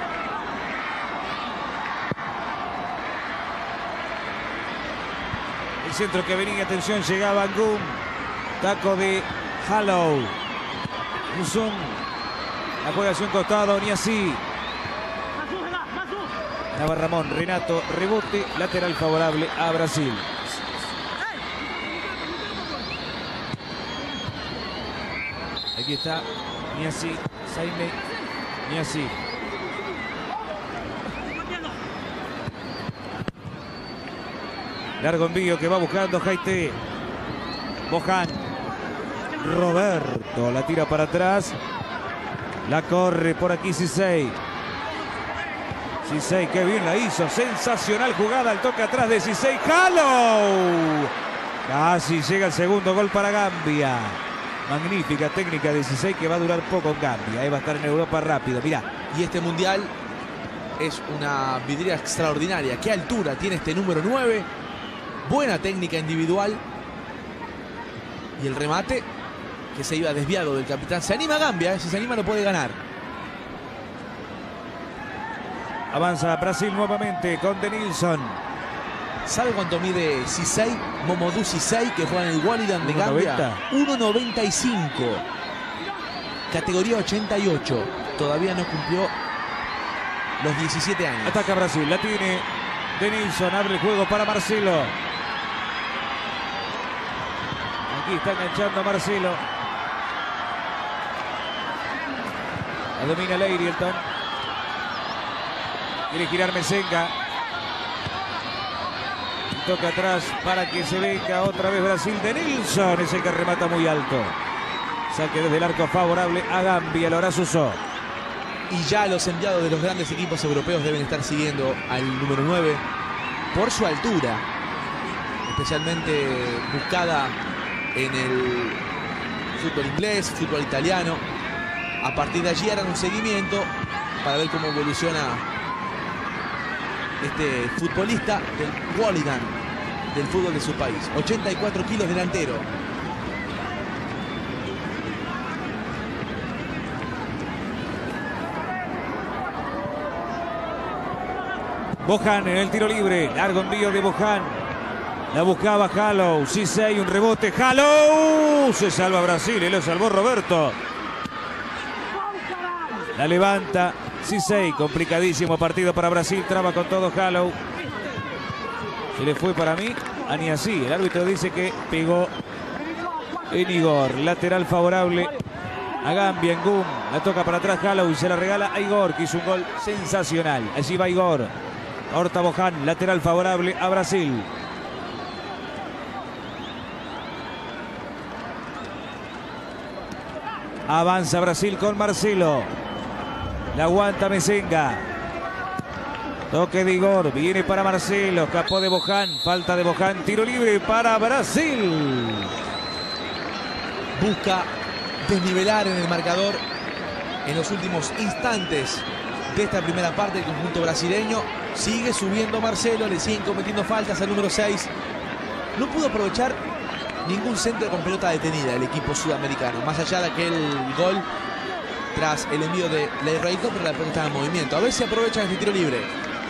El centro que venía, atención, llegaba Ngum. Taco de Hallow. Musum. La juega hacia un costado, ni así. Daba Ramón, Renato, rebote, lateral favorable a Brasil. Aquí está Niassi, Saime, Ni así. Largo envío que va buscando Haite. Bojan. Roberto la tira para atrás. La corre por aquí Cisey. Cisey, qué bien la hizo. Sensacional jugada. El toque atrás de Cisey. ¡Halo! Casi llega el segundo gol para Gambia. Magnífica técnica de Cisey que va a durar poco en Gambia. Va a estar en Europa rápido. Mirá. Y este mundial es una vidriera extraordinaria. ¿Qué altura tiene este número 9? Buena técnica individual. Y el remate que se iba desviado del capitán. Se anima Gambia, si se anima no puede ganar. Avanza Brasil nuevamente con Denilson. ¿Sabe cuánto mide Cisey? Momodou Cisey, que juega en el Walidan de Gambia. 1,95. Categoría 88. Todavía no cumplió los 17 años. Ataca Brasil, la tiene Denilson, abre el juego para Marcelo. Aquí está enganchando Marcelo. La domina Leirielton. Quiere girar Mesenga. Toca atrás para que se venga otra vez Brasil. Denilson es el que remata muy alto. Saque desde el arco favorable a Gambia. Lo hará Suso. Y ya los enviados de los grandes equipos europeos deben estar siguiendo al número 9 por su altura. Especialmente buscada en el fútbol inglés, fútbol italiano. A partir de allí harán un seguimiento para ver cómo evoluciona este futbolista del Walidan, del fútbol de su país. 84 kilos delantero. Bojan en el tiro libre. Largo envío de Bojan. La buscaba Halo. Cisey, un rebote. Halo. Se salva Brasil. Lo salvó Roberto. La levanta Cisey. Complicadísimo partido para Brasil. Traba con todo Halo. Se le fue para mí a Niassi. El árbitro dice que pegó en Igor. Lateral favorable a Gambia. Ngum la toca para atrás Halo y se la regala a Igor, que hizo un gol sensacional. Allí va Igor. Horta Bojan, lateral favorable a Brasil. Avanza Brasil con Marcelo. La aguanta Mesenga. Toque de Igor. Viene para Marcelo. Escapó de Bojan. Falta de Bojan. Tiro libre para Brasil. Busca desnivelar en el marcador en los últimos instantes de esta primera parte del conjunto brasileño. Sigue subiendo Marcelo. Le siguen cometiendo faltas al número 6. No pudo aprovechar ningún centro con pelota detenida el equipo sudamericano. Más allá de aquel gol tras el envío de Leirreito, pero la pelota estaba en movimiento. A ver si aprovechan este tiro libre.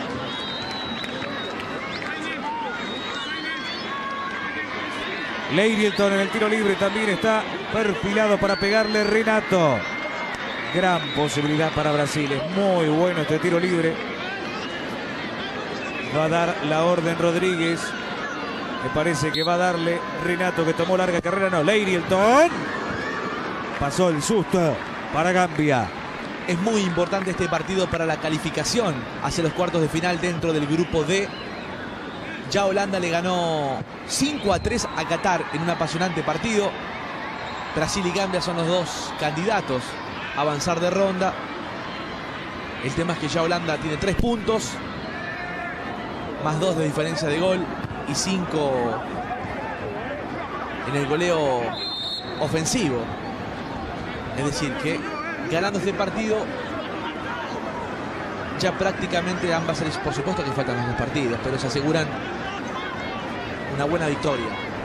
Leirielton en el tiro libre también está perfilado para pegarle Renato. Gran posibilidad para Brasil. Es muy bueno este tiro libre. Va a dar la orden Rodríguez. Me parece que va a darle Renato, que tomó larga carrera. No, Leirielton. Pasó el susto para Gambia. Es muy importante este partido para la calificación hacia los cuartos de final dentro del grupo D. Ya Holanda le ganó 5-3 a Qatar en un apasionante partido. Brasil y Gambia son los dos candidatos a avanzar de ronda. El tema es que ya Holanda tiene 3 puntos, más 2 de diferencia de gol y 5 en el goleo ofensivo. Es decir, que ganando este partido ya prácticamente ambas series, por supuesto que faltan los 2 partidos, pero se aseguran una buena victoria.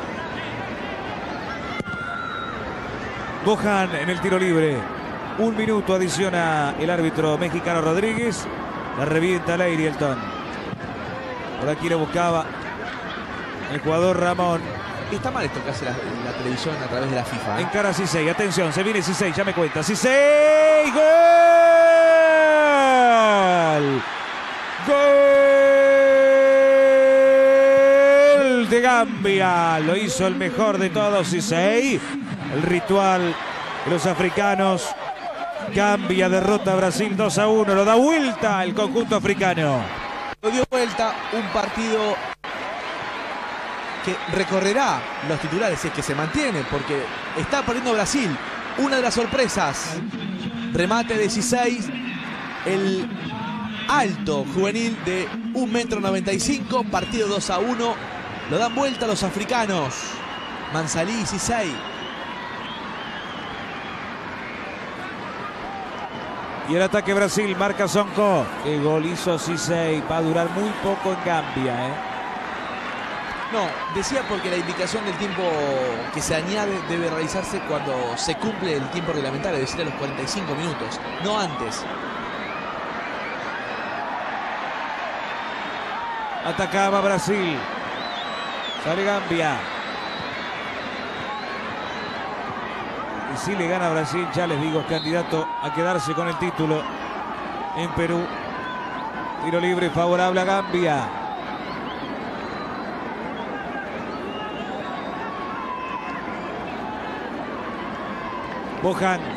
Bojan en el tiro libre. 1 minuto adiciona el árbitro mexicano Rodríguez. La revienta Leirielton. Por aquí lo buscaba el jugador Ramón. Está mal esto que hace la televisión a través de la FIFA. Encara Cisey. Atención, se viene Cisey. Ya me cuenta. Cisey. ¡Gol! ¡Gol de Gambia! Lo hizo el mejor de todos, Cisey. El ritual de los africanos Gambia derrota a Brasil 2-1. Lo da vuelta el conjunto africano. Lo dio vuelta, un partido que recorrerá los titulares si es que se mantiene, porque está perdiendo Brasil. Una de las sorpresas. Remate 16. El alto juvenil de 1,95 m. Partido 2-1. Lo dan vuelta los africanos. Mansalí y Cissé. Y el ataque Brasil, marca Sonko. El gol hizo Cissé. Va a durar muy poco en Gambia, No, decía porque la indicación del tiempo que se añade debe realizarse cuando se cumple el tiempo reglamentario, es decir, a los 45 minutos, no antes. Atacaba Brasil. Sale Gambia. Y si le gana a Brasil, ya les digo, es candidato a quedarse con el título en Perú. Tiro libre favorable a Gambia. Bojan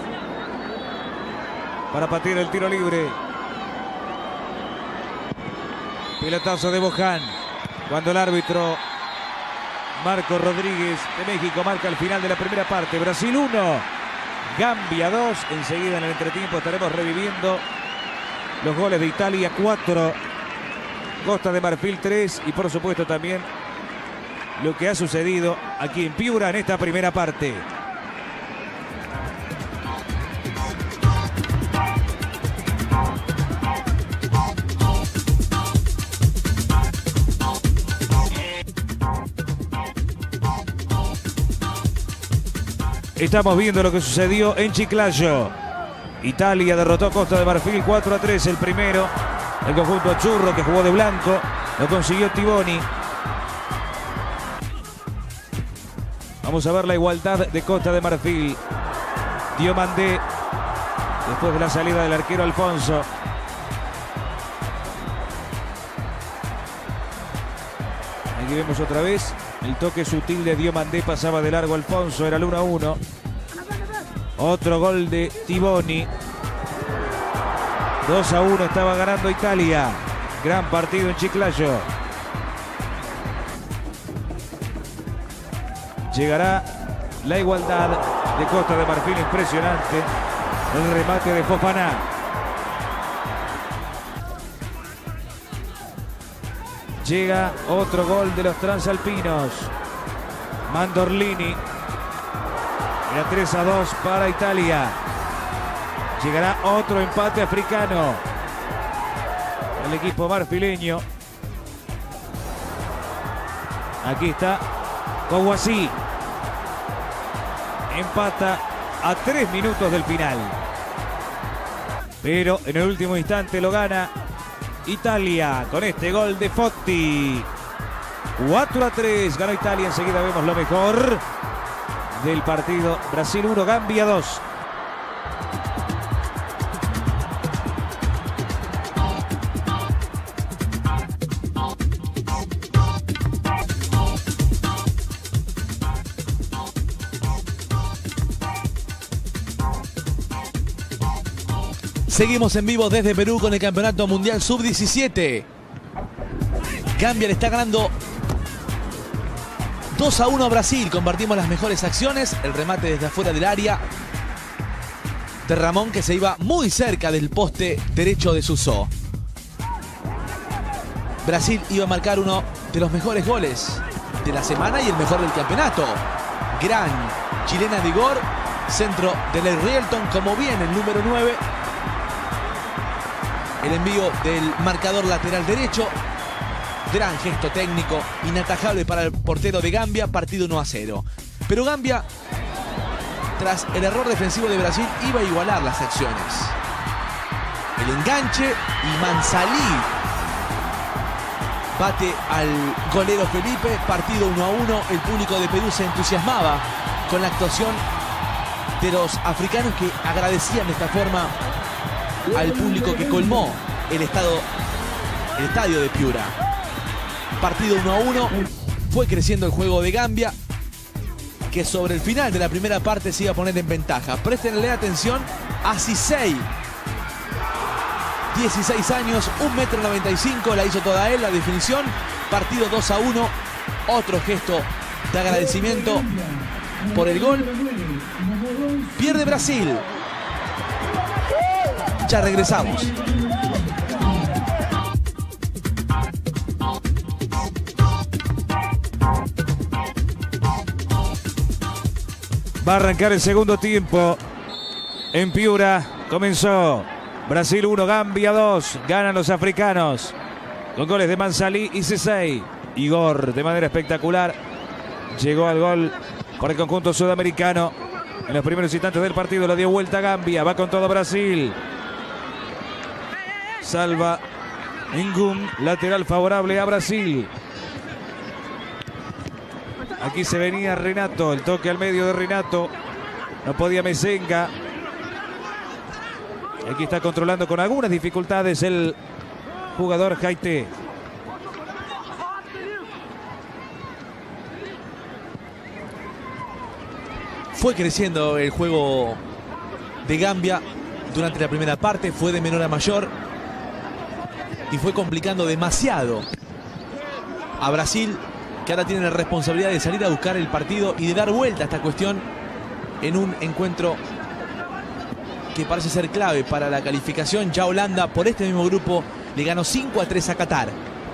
para patear el tiro libre. Pelotazo de Bojan. Cuando el árbitro Marco Rodríguez de México marca el final de la primera parte. Brasil 1, Gambia 2. Enseguida en el entretiempo estaremos reviviendo los goles de Italia 4, Costa de Marfil 3 y por supuesto también lo que ha sucedido aquí en Piura en esta primera parte. Estamos viendo lo que sucedió en Chiclayo. Italia derrotó a Costa de Marfil 4-3. El primero, el conjunto Churro, que jugó de blanco. Lo consiguió Tiboni. Vamos a ver la igualdad de Costa de Marfil. Diomandé, después de la salida del arquero Alfonso. Aquí vemos otra vez el toque sutil de Diomandé, pasaba de largo Alfonso, era el 1-1. Otro gol de Tiboni. 2-1 estaba ganando Italia. Gran partido en Chiclayo. Llegará la igualdad de Costa de Marfil, impresionante. El remate de Fofana. Llega otro gol de los transalpinos. Mandorlini. Era 3-2 para Italia. Llegará otro empate africano. El equipo marfileño. Aquí está Kouassi. Empata a 3 minutos del final. Pero en el último instante lo gana Italia con este gol de Fotti. 4-3 ganó Italia. Enseguida vemos lo mejor del partido. Brasil 1, Gambia 2. Seguimos en vivo desde Perú con el Campeonato Mundial Sub-17. Gambia le está ganando 2-1 a Brasil. Compartimos las mejores acciones. El remate desde afuera del área de Ramón, que se iba muy cerca del poste derecho de Suso. Brasil iba a marcar uno de los mejores goles de la semana y el mejor del campeonato. Gran chilena de Igor. Centro de Ley Rielton, como bien el número 9. El envío del marcador lateral derecho. Gran gesto técnico, inatajable para el portero de Gambia. Partido 1-0. Pero Gambia, tras el error defensivo de Brasil, iba a igualar las acciones. El enganche y Mansalí bate al golero Felipe. Partido 1-1. El público de Perú se entusiasmaba con la actuación de los africanos, que agradecían de esta forma al público que colmó el estadio de Piura. Partido 1-1. Fue creciendo el juego de Gambia. que sobre el final de la primera parte se iba a poner en ventaja. Préstenle atención a Cissei. 16 años, 1,95 m, la hizo toda él, la definición. Partido 2-1. Otro gesto de agradecimiento por el gol. Pierde Brasil. Ya regresamos. Va a arrancar el segundo tiempo en Piura. Comenzó Brasil 1, Gambia 2. Ganan los africanos con goles de Mansalí y Cissei. Igor de manera espectacular llegó al gol por el conjunto sudamericano. En los primeros instantes del partido lo dio vuelta Gambia. Va con todo Brasil. Salva Ngum, lateral favorable a Brasil. Aquí se venía Renato, el toque al medio de Renato. No podía Mesenga. Aquí está controlando con algunas dificultades el jugador Jaite. Fue creciendo el juego de Gambia durante la primera parte, fue de menor a mayor y fue complicando demasiado a Brasil, que ahora tiene la responsabilidad de salir a buscar el partido y de dar vuelta a esta cuestión en un encuentro que parece ser clave para la calificación. Ya Holanda, por este mismo grupo, le ganó 5-3 a Qatar.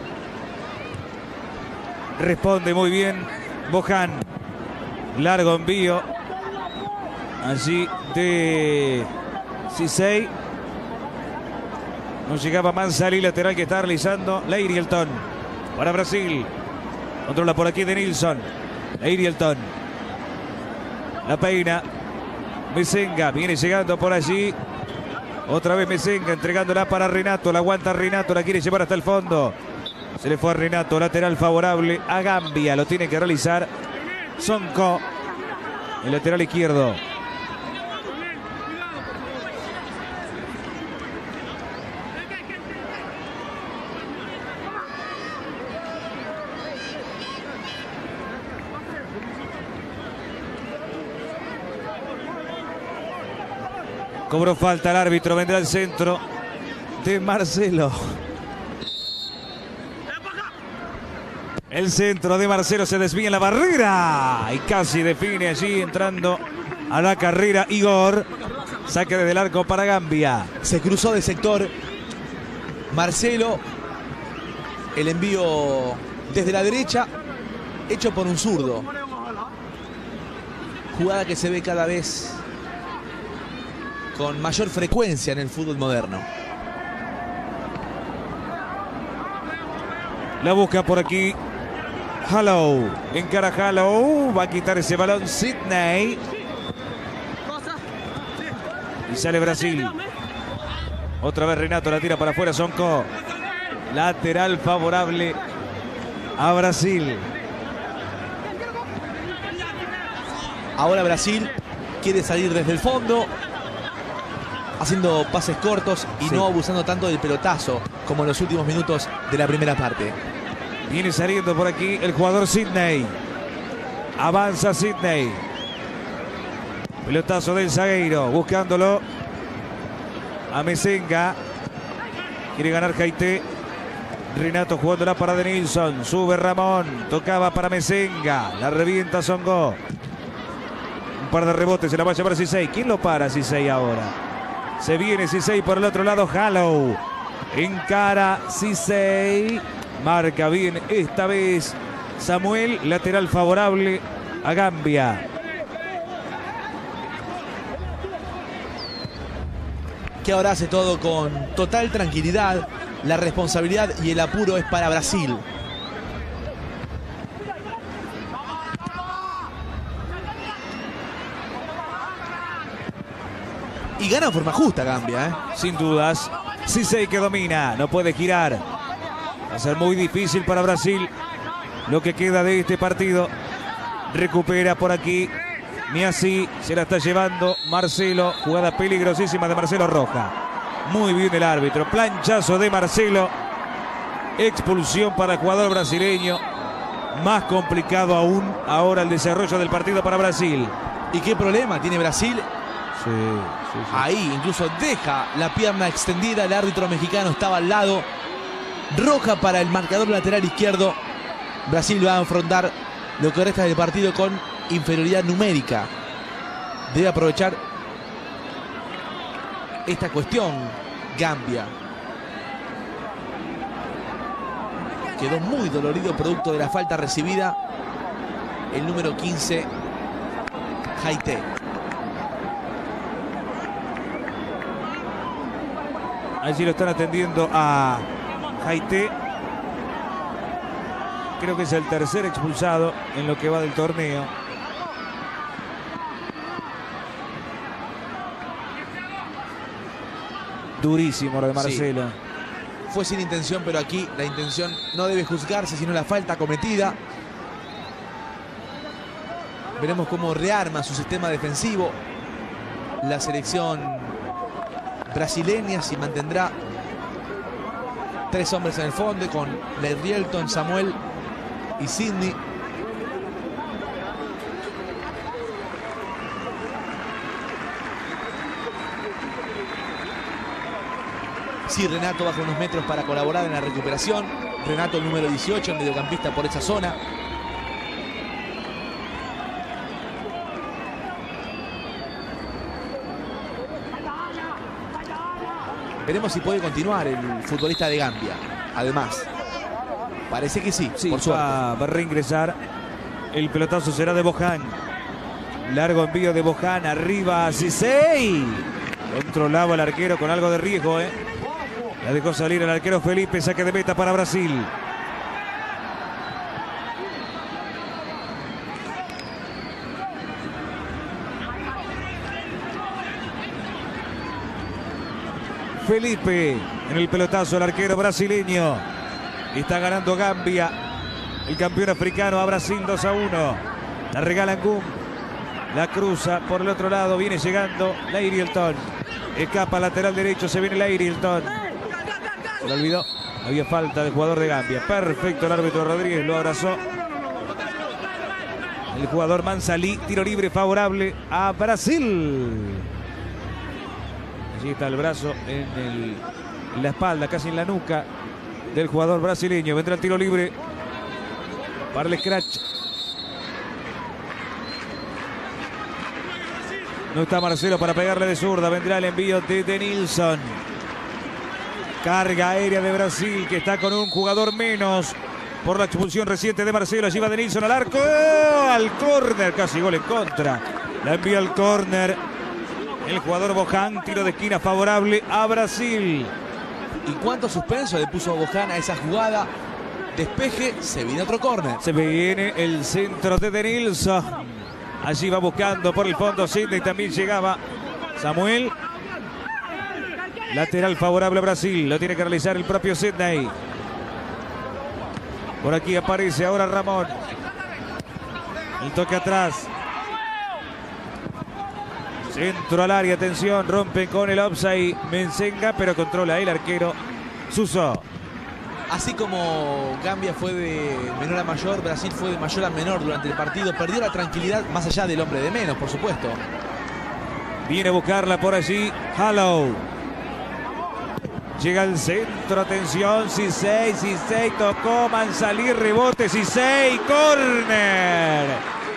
Responde muy bien Bojan. Largo envío allí de Cissei. No llegaba Mansalí, lateral que está realizando Leirielton para Brasil. Controla por aquí de Nilsson. Leirielton. La peina. Mesenga viene llegando por allí. Otra vez Mesenga entregándola para Renato. La aguanta Renato, la quiere llevar hasta el fondo. Se le fue a Renato, lateral favorable a Gambia. Lo tiene que realizar Sonko, el lateral izquierdo. Cobró falta el árbitro, vendrá el centro de Marcelo. El centro de Marcelo se desvía en la barrera y casi define allí entrando a la carrera Igor. Saque desde el arco para Gambia. Se cruzó de sector Marcelo. El envío desde la derecha hecho por un zurdo. Jugada que se ve cada vez con mayor frecuencia en el fútbol moderno. La busca por aquí Hallow. Encara Hallow. Va a quitar ese balón Sidney. Y sale Brasil. Otra vez Renato la tira para afuera. Sonko. Lateral favorable a Brasil. Ahora Brasil quiere salir desde el fondo, haciendo pases cortos y no abusando tanto del pelotazo como en los últimos minutos de la primera parte. Viene saliendo por aquí el jugador Sidney. Avanza Sidney. Pelotazo del zagueiro. Buscándolo a Mesenga. Quiere ganar Jaite. Renato jugándola para de Nilsson. Sube Ramón. Tocaba para Mesenga. La revienta Sonko. Un par de rebotes. Se la va a llevar Cissei. ¿Quién lo para Cissei ahora? Se viene Cissei por el otro lado. Hallow. Encara Cissei. Marca bien esta vez Samuel. Lateral favorable a Gambia. Que ahora hace todo con total tranquilidad. La responsabilidad y el apuro es para Brasil. Y gana en forma justa Gambia, ¿eh? Sin dudas. Cissei que domina. No puede girar. Va a ser muy difícil para Brasil lo que queda de este partido. Recupera por aquí Niassi. Se la está llevando Marcelo. Jugada peligrosísima de Marcelo Roja. Muy bien el árbitro. Planchazo de Marcelo. Expulsión para el jugador brasileño. más complicado aún ahora el desarrollo del partido para Brasil. ¿Y qué problema tiene Brasil? Sí. Ahí incluso deja la pierna extendida, el árbitro mexicano estaba al lado. Roja para el marcador lateral izquierdo. Brasil va a afrontar lo que resta del partido con inferioridad numérica. Debe aprovechar esta cuestión Gambia. Quedó muy dolorido producto de la falta recibida el número 15, Haité. Allí lo están atendiendo a Haité. Creo que es el tercer expulsado en lo que va del torneo. Durísimo lo de Marcelo. Sí. Fue sin intención, pero aquí la intención no debe juzgarse, sino la falta cometida. Veremos cómo rearma su sistema defensivo la selección brasileña, si mantendrá 3 hombres en el fondo con Ledrielton, Samuel y Sidney. Sí, Renato baja unos metros para colaborar en la recuperación. Renato, el número 18, el mediocampista por esa zona. Veremos si puede continuar el futbolista de Gambia. Además, parece que sí, por suerte. Va a reingresar. El pelotazo será de Bojan. Largo envío de Bojan. Arriba Cissei. Controlaba el arquero con algo de riesgo, La dejó salir el arquero Felipe. Saque de meta para Brasil. Felipe en el pelotazo, el arquero brasileño. Está ganando Gambia, el campeón africano, a Brasil 2-1. La regala Ngum. La cruza por el otro lado. Viene llegando Ledrielton. Escapa lateral derecho. Se viene Ledrielton. Se lo olvidó. Había falta del jugador de Gambia. Perfecto el árbitro Rodríguez. Lo abrazó. El jugador Mansalí. Tiro libre favorable a Brasil. Allí está el brazo en la espalda, casi en la nuca del jugador brasileño. Vendrá el tiro libre para el scratch. No está Marcelo para pegarle de zurda. Vendrá el envío de Denilson. Carga aérea de Brasil, que está con un jugador menos por la expulsión reciente de Marcelo. Allí va Denilson al arco. Al córner. Casi gol en contra. La envía al córner el jugador Bojan. Tiro de esquina favorable a Brasil. ¿Y cuánto suspenso le puso Bojan a esa jugada? Despeje, se viene otro córner. Se viene el centro de Denilson. Allí va buscando por el fondo Sidney. También llegaba Samuel. Lateral favorable a Brasil. Lo tiene que realizar el propio Sidney. Por aquí aparece ahora Ramón. El toque atrás. Centro al área. Atención. Rompen con el offside Menzenga, pero controla el arquero Suso. Así como Gambia fue de menor a mayor, Brasil fue de mayor a menor durante el partido. Perdió la tranquilidad, más allá del hombre de menos, por supuesto. Viene a buscarla por allí Hallow. Llega al centro, atención, Cissei tocó, Mansalí, rebote, Cissei, córner.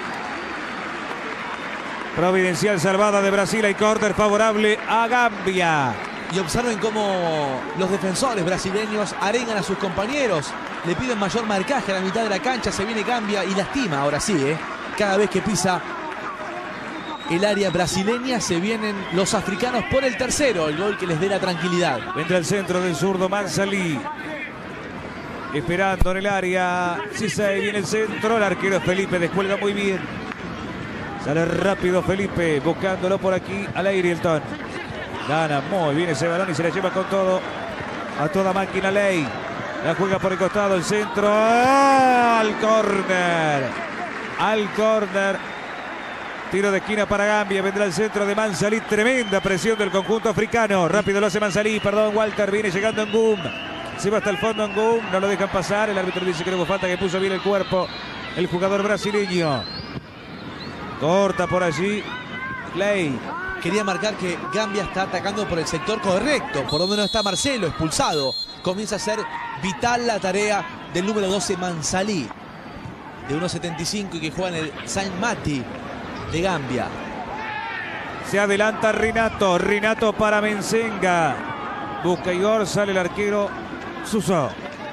Providencial salvada de Brasil, hay córner favorable a Gambia. Y observen cómo los defensores brasileños arengan a sus compañeros. Le piden mayor marcaje a la mitad de la cancha. Se viene Gambia y lastima, ahora sí, cada vez que pisa el área brasileña se vienen los africanos por el tercero. El gol que les dé la tranquilidad. Entra el centro del zurdo Mansalí. Esperando en el área. Cissei, viene el centro. El arquero Felipe descuelga muy bien. Sale rápido Felipe, buscándolo por aquí a Ledrielton. Gana muy bien ese balón y se la lleva con todo. A toda máquina Ley. La juega por el costado, el centro. Al córner. Al córner. Tiro de esquina para Gambia. Vendrá el centro de Mansalí. Tremenda presión del conjunto africano. Rápido lo hace Mansalí. Perdón, Walter. Viene llegando en Ngum. Se va hasta el fondo Ngum, no lo dejan pasar. El árbitro dice que no hubo falta, que puso bien el cuerpo el jugador brasileño. Corta por allí Clay. Quería marcar que Gambia está atacando por el sector correcto, por donde no está Marcelo, expulsado. Comienza a ser vital la tarea del número 12, Mansalí, de 1.75 y que juega en el Saint Mati de Gambia. Se adelanta Rinato, Rinato para Menzenga. Busca Igor, sale el arquero Suso.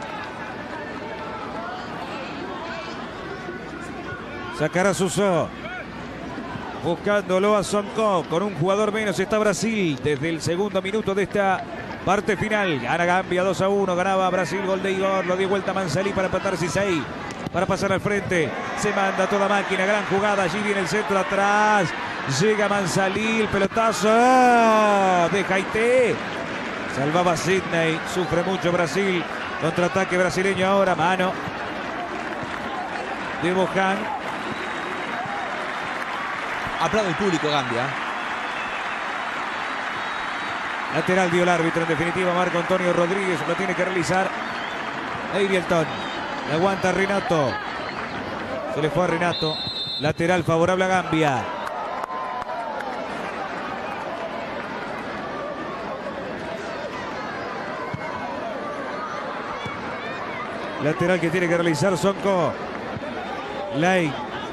Sacará Suso. Buscándolo a Sonko. Con un jugador menos está Brasil desde el segundo minuto de esta parte final. Gana Gambia 2-1. Ganaba Brasil, gol de Igor. Lo dio vuelta Mansalí para empatar Cisey. Para pasar al frente. Se manda toda máquina. Gran jugada. Allí viene el centro atrás. Llega Mansalí. El pelotazo de Haití. Salvaba Sidney. Sufre mucho Brasil. Contraataque brasileño ahora. Mano de Bojan. Aplaude el público Gambia. Lateral dio el árbitro. En definitiva, Marco Antonio Rodríguez lo tiene que realizar. Eirielton. Aguanta Rinato. Se le fue a Rinato. Lateral favorable a Gambia. Lateral que tiene que realizar Sonko. Ley.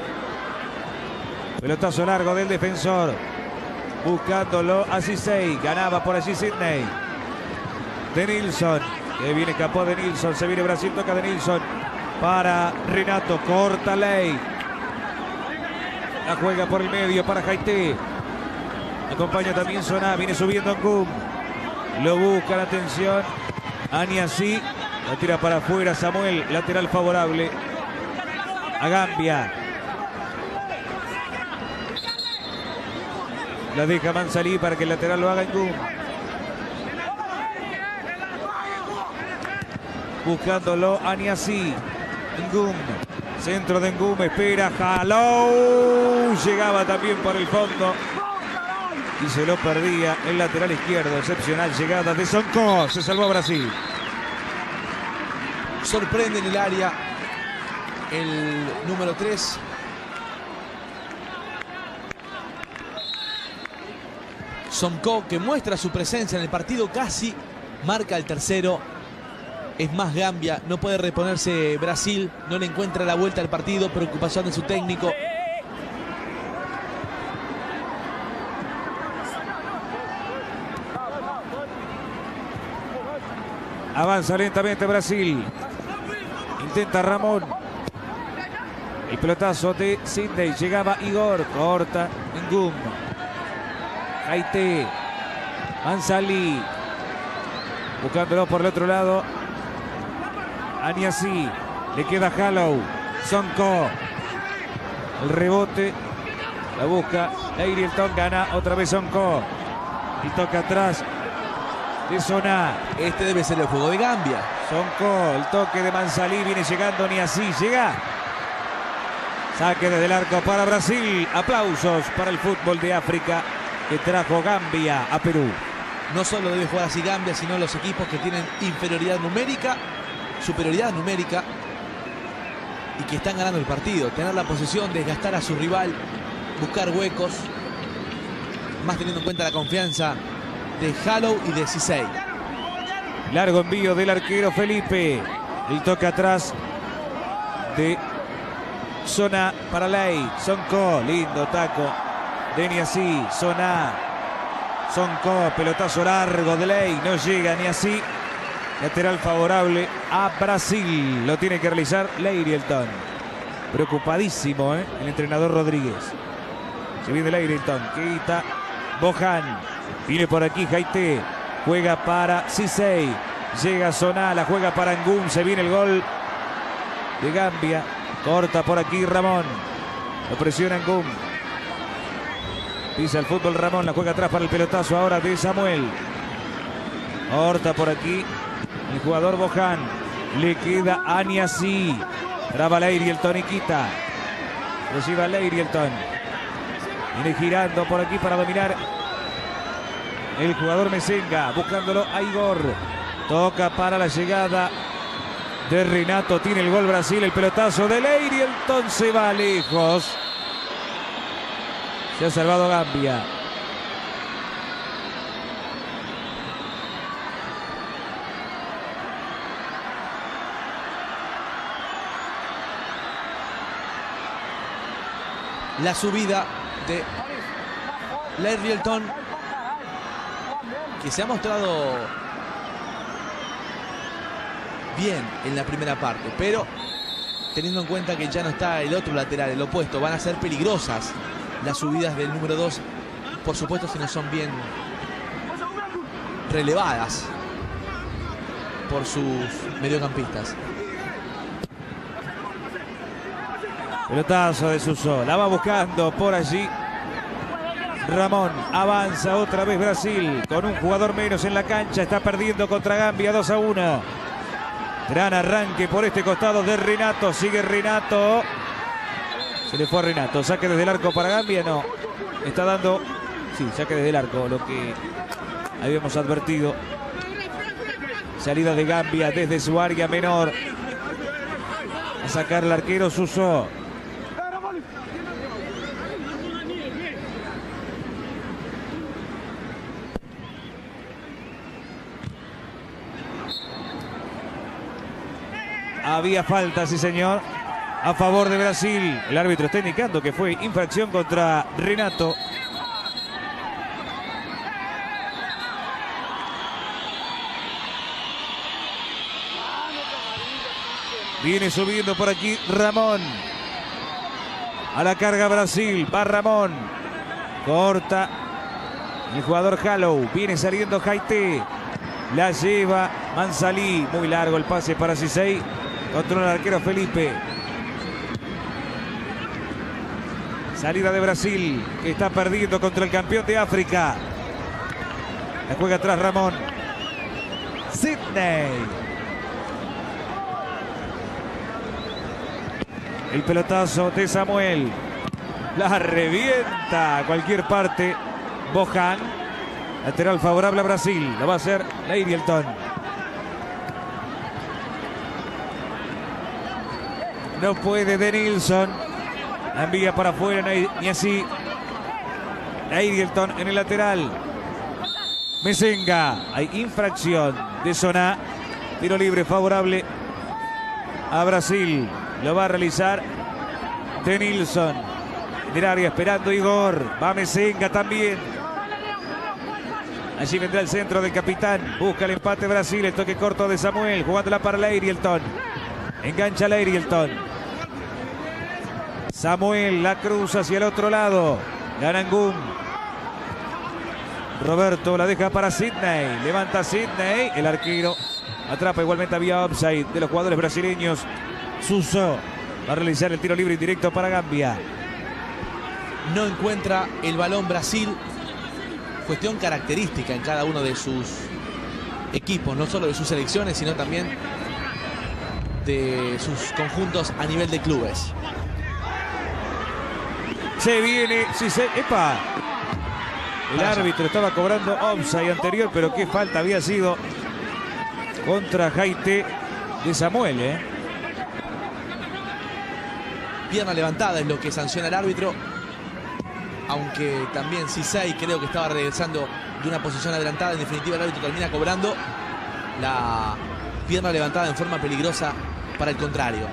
Pelotazo largo del defensor. Buscándolo a Cisey. Ganaba por allí Sidney. De Nilsson. Que viene, escapó de Nilsson. Se viene Brasil, toca de Nilsson. Para Renato. Corta Ley. La juega por el medio para Haití. Acompaña también Soná. Viene subiendo Ngum. Lo busca la atención. Aniasi. La tira para afuera Samuel. Lateral favorable a Gambia. La deja Mansalí para que el lateral lo haga Ngum. Buscándolo Aniasi. Ngum. Centro de Ngum. Espera Jalou. Llegaba también por el fondo. Y se lo perdía el lateral izquierdo. Excepcional llegada de Sonko. Se salvó Brasil. Sorprende en el área el número 3. Sonko, que muestra su presencia en el partido, casi marca el tercero. Es más Gambia, no puede reponerse Brasil, no le encuentra la vuelta al partido, preocupación de su técnico. Avanza lentamente Brasil. Intenta Ramón. El pelotazo de Sidney. Llegaba Igor. Corta Ngum. Haití. Mansalí. Buscándolo por el otro lado. Aniasi. Le queda Jalou. Sonko. El rebote. La busca. Eirielton. Gana otra vez Sonko. Y toca atrás de Soná. Este debe ser el juego de Gambia. Sonko, el toque de Mansalí, viene llegando Aniasi, llega. Saque desde el arco para Brasil. Aplausos para el fútbol de África que trajo Gambia a Perú. No solo debe jugar así Gambia, sino los equipos que tienen inferioridad numérica, superioridad numérica y que están ganando el partido. Tener la posesión, desgastar a su rival, buscar huecos, más teniendo en cuenta la confianza de Jalou y de Cisey. Largo envío del arquero Felipe. El toque atrás de Soná para Ley. Sonko, lindo taco de Aniasi. Soná. Sonko, pelotazo largo de Ley. No llega Aniasi. Lateral favorable a Brasil. Lo tiene que realizar Eirielton. Preocupadísimo, el entrenador Rodríguez. Se viene Eirielton. Quita Bojan. Viene por aquí Haití. Juega para Cisey. Llega Soná. La juega para Ngum. Se viene el gol de Gambia. Corta por aquí Ramón. Lo presiona Ngum. Pisa el fútbol Ramón. La juega atrás para el pelotazo ahora de Samuel. Corta por aquí el jugador Bojan. Le queda Aniasi. Traba Eirielton y quita. Reciba Eirielton. Viene girando por aquí para dominar el jugador Menzenga, buscándolo a Igor. Toca para la llegada de Renato. Tiene el gol Brasil. El pelotazo de Leirielton se va lejos. Se ha salvado Gambia. La subida de Leirielton, que se ha mostrado bien en la primera parte, pero teniendo en cuenta que ya no está el otro lateral, el opuesto, van a ser peligrosas las subidas del número 2, por supuesto si no son bien relevadas por sus mediocampistas. Pelotazo de Suso, la va buscando por allí Ramón. Avanza otra vez Brasil con un jugador menos en la cancha. Está perdiendo contra Gambia 2-1. Gran arranque por este costado de Renato. Sigue Renato. Se le fue a Renato. Saque desde el arco para Gambia. No. Está dando... Sí, saque desde el arco. Lo que habíamos advertido. Salida de Gambia desde su área menor. A sacar el arquero Suso. Había falta, sí señor, a favor de Brasil. El árbitro está indicando que fue infracción contra Renato. Viene subiendo por aquí Ramón. A la carga Brasil, va Ramón. Corta el jugador Hallow. Viene saliendo Haití. La lleva Mansalí. Muy largo el pase para Cisey. Controla el arquero Felipe. Salida de Brasil, que está perdiendo contra el campeón de África. La juega atrás Ramón. Sidney. El pelotazo de Samuel. La revienta a cualquier parte Bojan. Lateral favorable a Brasil. Lo va a hacer Leirielton. No puede Denilson. La envía para afuera, ni así. Leirielton en el lateral. Mesenga. Hay infracción de Soná. Tiro libre favorable a Brasil. Lo va a realizar Denilson. Del área esperando Igor. Va Mesenga también. Allí vendrá el centro del capitán. Busca el empate Brasil. El toque corto de Samuel. Jugándola para Leirielton. Engancha Leirielton. Samuel la cruza hacia el otro lado. Garangún. Roberto la deja para Sidney. Levanta Sidney. El arquero atrapa igualmente. Había offside de los jugadores brasileños. Suso va a realizar el tiro libre indirecto para Gambia. No encuentra el balón Brasil. Cuestión característica en cada uno de sus equipos. No solo de sus selecciones, sino también de sus conjuntos a nivel de clubes. Se viene, sí, ¡epa! El árbitro estaba cobrando offside anterior, pero qué falta había sido contra Haití de Samuel, Pierna levantada es lo que sanciona el árbitro. Aunque también Cisey creo que estaba regresando de una posición adelantada. En definitiva, el árbitro termina cobrando la pierna levantada en forma peligrosa para el contrario.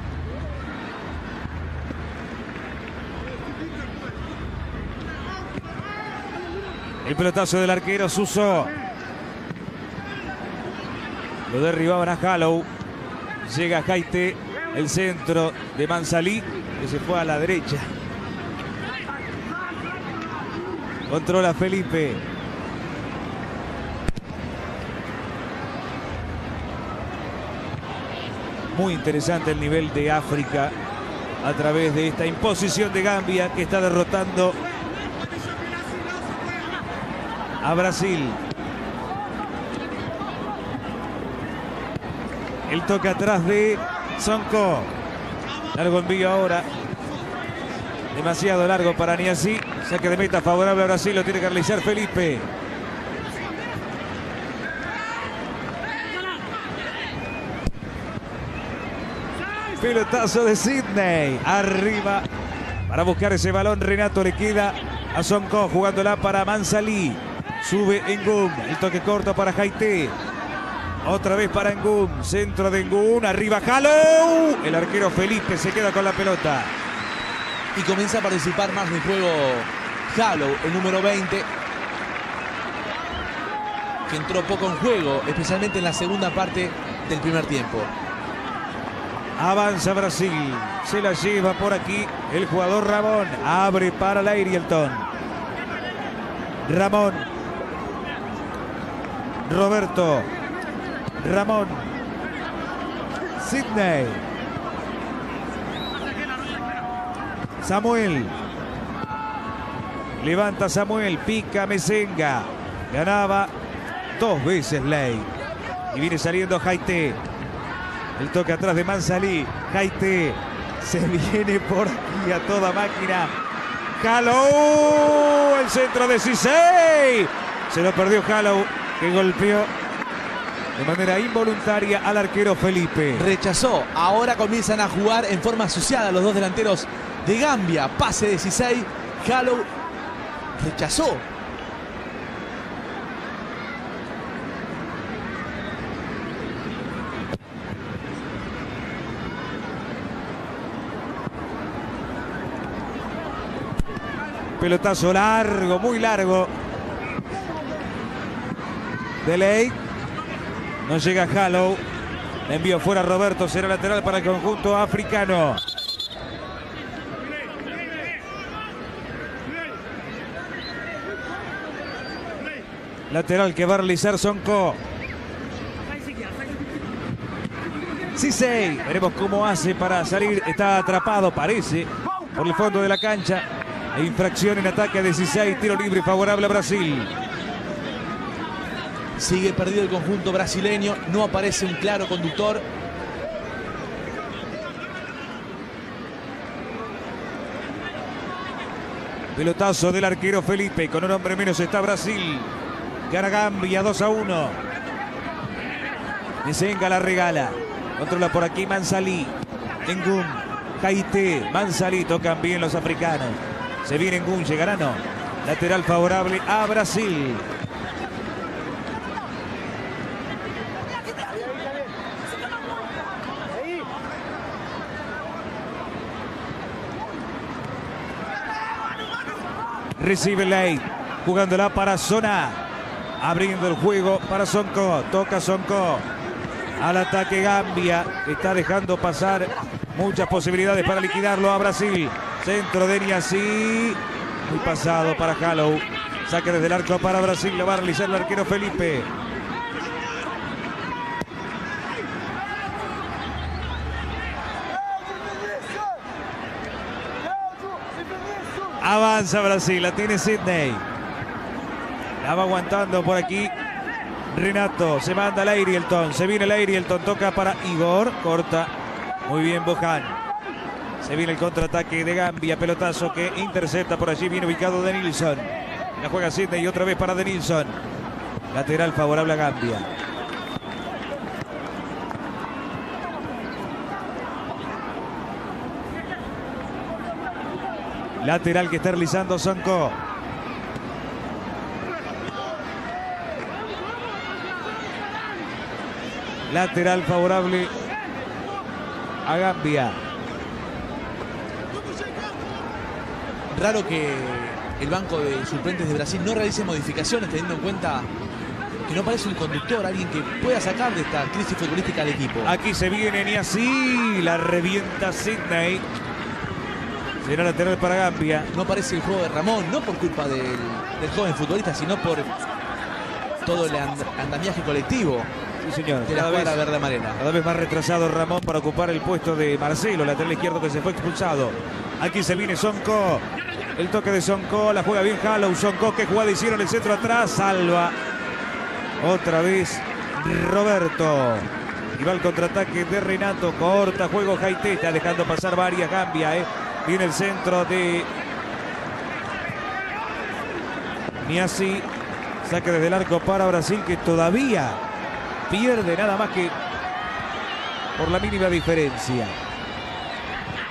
El pelotazo del arquero Suso. Lo derribaban a Hallow. Llega Haití. El centro de Mansalí, que se fue a la derecha. Controla Felipe. Muy interesante el nivel de África a través de esta imposición de Gambia, que está derrotando a Brasil. El toque atrás de Sonko. Largo envío ahora. Demasiado largo para Niassi. Saque de meta favorable a Brasil. Lo tiene que realizar Felipe. Pelotazo de Sidney. Arriba para buscar ese balón. Renato le queda a Sonko jugándola para Mansalí. Sube Engum. El toque corto para Haité. Otra vez para Engum. Centro de Engum. Arriba Hallow. El arquero Felipe se queda con la pelota. Y comienza a participar más del juego Hallow, el número 20. Que entró poco en juego, especialmente en la segunda parte del primer tiempo. Avanza Brasil. Se la lleva por aquí el jugador Ramón. Abre para Lairielton. Ramón. Roberto. Ramón. Sidney. Samuel. Levanta Samuel. Pica Mesenga. Ganaba 2 veces Ley. Y viene saliendo Haité. El toque atrás de Mansalí. Haité se viene por aquí a toda máquina. Hallow. El centro de Cissé. Se lo perdió Hallow, que golpeó de manera involuntaria al arquero Felipe. Rechazó. Ahora comienzan a jugar en forma asociada los dos delanteros de Gambia. Pase de Cissé. Hallow rechazó. Pelotazo largo, muy largo. Deley. No llega Hallow. Envío fuera Roberto. Será lateral para el conjunto africano. Lateral que va a realizar Sonko. Cissé. Veremos cómo hace para salir. Está atrapado, parece, por el fondo de la cancha. E infracción en ataque de Cissé. Tiro libre favorable a Brasil. Sigue perdido el conjunto brasileño. No aparece un claro conductor. Pelotazo del arquero Felipe. Con un hombre menos está Brasil. Gana Gambia 2-1. Mesenga la regala. Controla por aquí Mansalí. Engum. Haité. Mansalí. Tocan bien los africanos. Se viene Engum. Llegará no. Lateral favorable a Brasil. Recibe Ley. Jugándola para Zona. Abriendo el juego para Sonko. Toca Sonko. Al ataque Gambia. Está dejando pasar muchas posibilidades para liquidarlo a Brasil. Centro de Niassi. Muy pasado para Hallow. Saque desde el arco para Brasil. Lo va a realizar el arquero Felipe. Avanza Brasil. La tiene Sidney. La va aguantando por aquí Renato. Se manda Lairielton. Se viene Lairielton. Toca para Igor. Corta. Muy bien Bojan. Se viene el contraataque de Gambia. Pelotazo que intercepta por allí. Bien ubicado Denilson. La juega Sidney y otra vez para Denilson. Lateral favorable a Gambia. Lateral que está realizando Sonko. Lateral favorable a Gambia. Raro que el banco de suplentes de Brasil no realice modificaciones, teniendo en cuenta que no parece un conductor, alguien que pueda sacar de esta crisis futbolística al equipo. Aquí se viene y así la revienta Sidney. Será lateral para Gambia. No parece el juego de Ramón, no por culpa del joven futbolista, sino por todo el andamiaje colectivo. Sí, señor. De la cuadra verde amarela. Cada vez más retrasado Ramón para ocupar el puesto de Marcelo, lateral izquierdo que se fue expulsado. Aquí se viene Sonko. El toque de Sonko, la juega bien Hallow. Sonko, que jugada hicieron el centro atrás. Salva. Otra vez Roberto. Y va el contraataque de Renato. Corta juego Haité. Está dejando pasar varias Gambia. Viene el centro de Niassi. Saque desde el arco para Brasil, que todavía pierde nada más que por la mínima diferencia.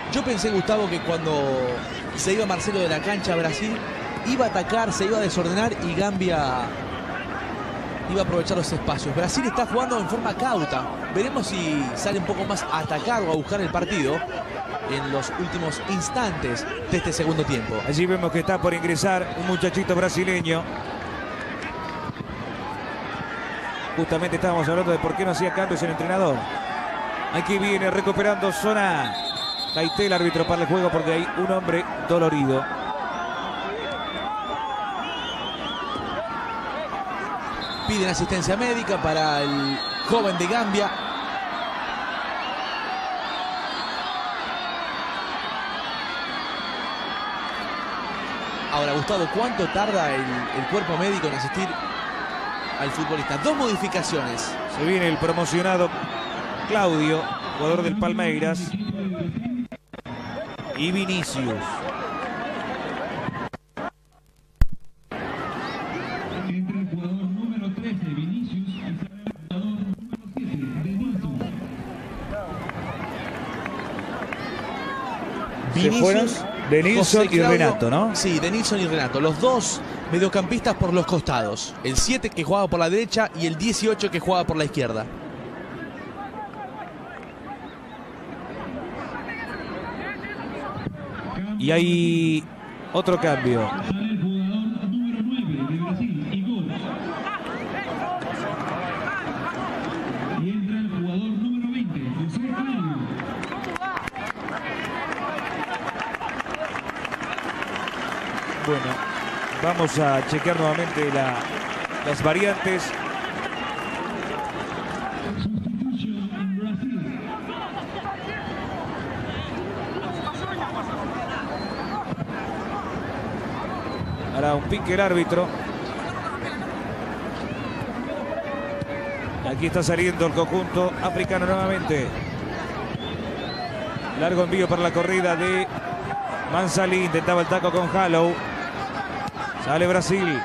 Yo pensé, Gustavo, que cuando se iba Marcelo de la cancha a Brasil, iba a atacar, se iba a desordenar y Gambia iba a aprovechar los espacios. Brasil está jugando en forma cauta. Veremos si sale un poco más a atacar o a buscar el partido en los últimos instantes de este segundo tiempo. Allí vemos que está por ingresar un muchachito brasileño. Justamente estábamos hablando de por qué no hacía cambios el entrenador. Aquí viene recuperando zona Haití, el árbitro para el juego porque hay un hombre dolorido. Piden asistencia médica para el joven de Gambia. Ahora, Gustavo, ¿cuánto tarda el cuerpo médico en asistir al futbolista? 2 modificaciones. Se viene el promocionado Claudio, jugador del Palmeiras. Y Vinicius. Entra el jugador número 13, Vinicius, y sale el jugador número 7, Denilson. Se fueron Denilson y Renato, ¿no? Sí, Denilson y Renato. Los dos mediocampistas por los costados. El 7 que jugaba por la derecha y el 18 que jugaba por la izquierda. Y hay otro cambio. Sale el jugador número 9 de Brasil, Igor. Y entra el jugador número 20, José Claudio. Bueno, vamos a chequear nuevamente las variantes. Substitution en Brasil. Hará un pique el árbitro. Aquí está saliendo el conjunto africano nuevamente. Largo envío para la corrida de Mansalí. Intentaba el taco con Hallow. Sale Brasil.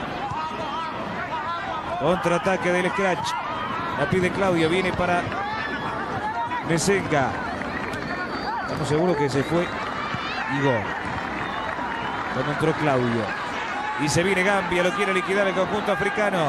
Contraataque del Scratch. La pide Claudio. Viene para Mesenga. Estamos seguros que se fue Igor cuando entró Claudio. Y se viene Gambia, lo quiere liquidar el conjunto africano.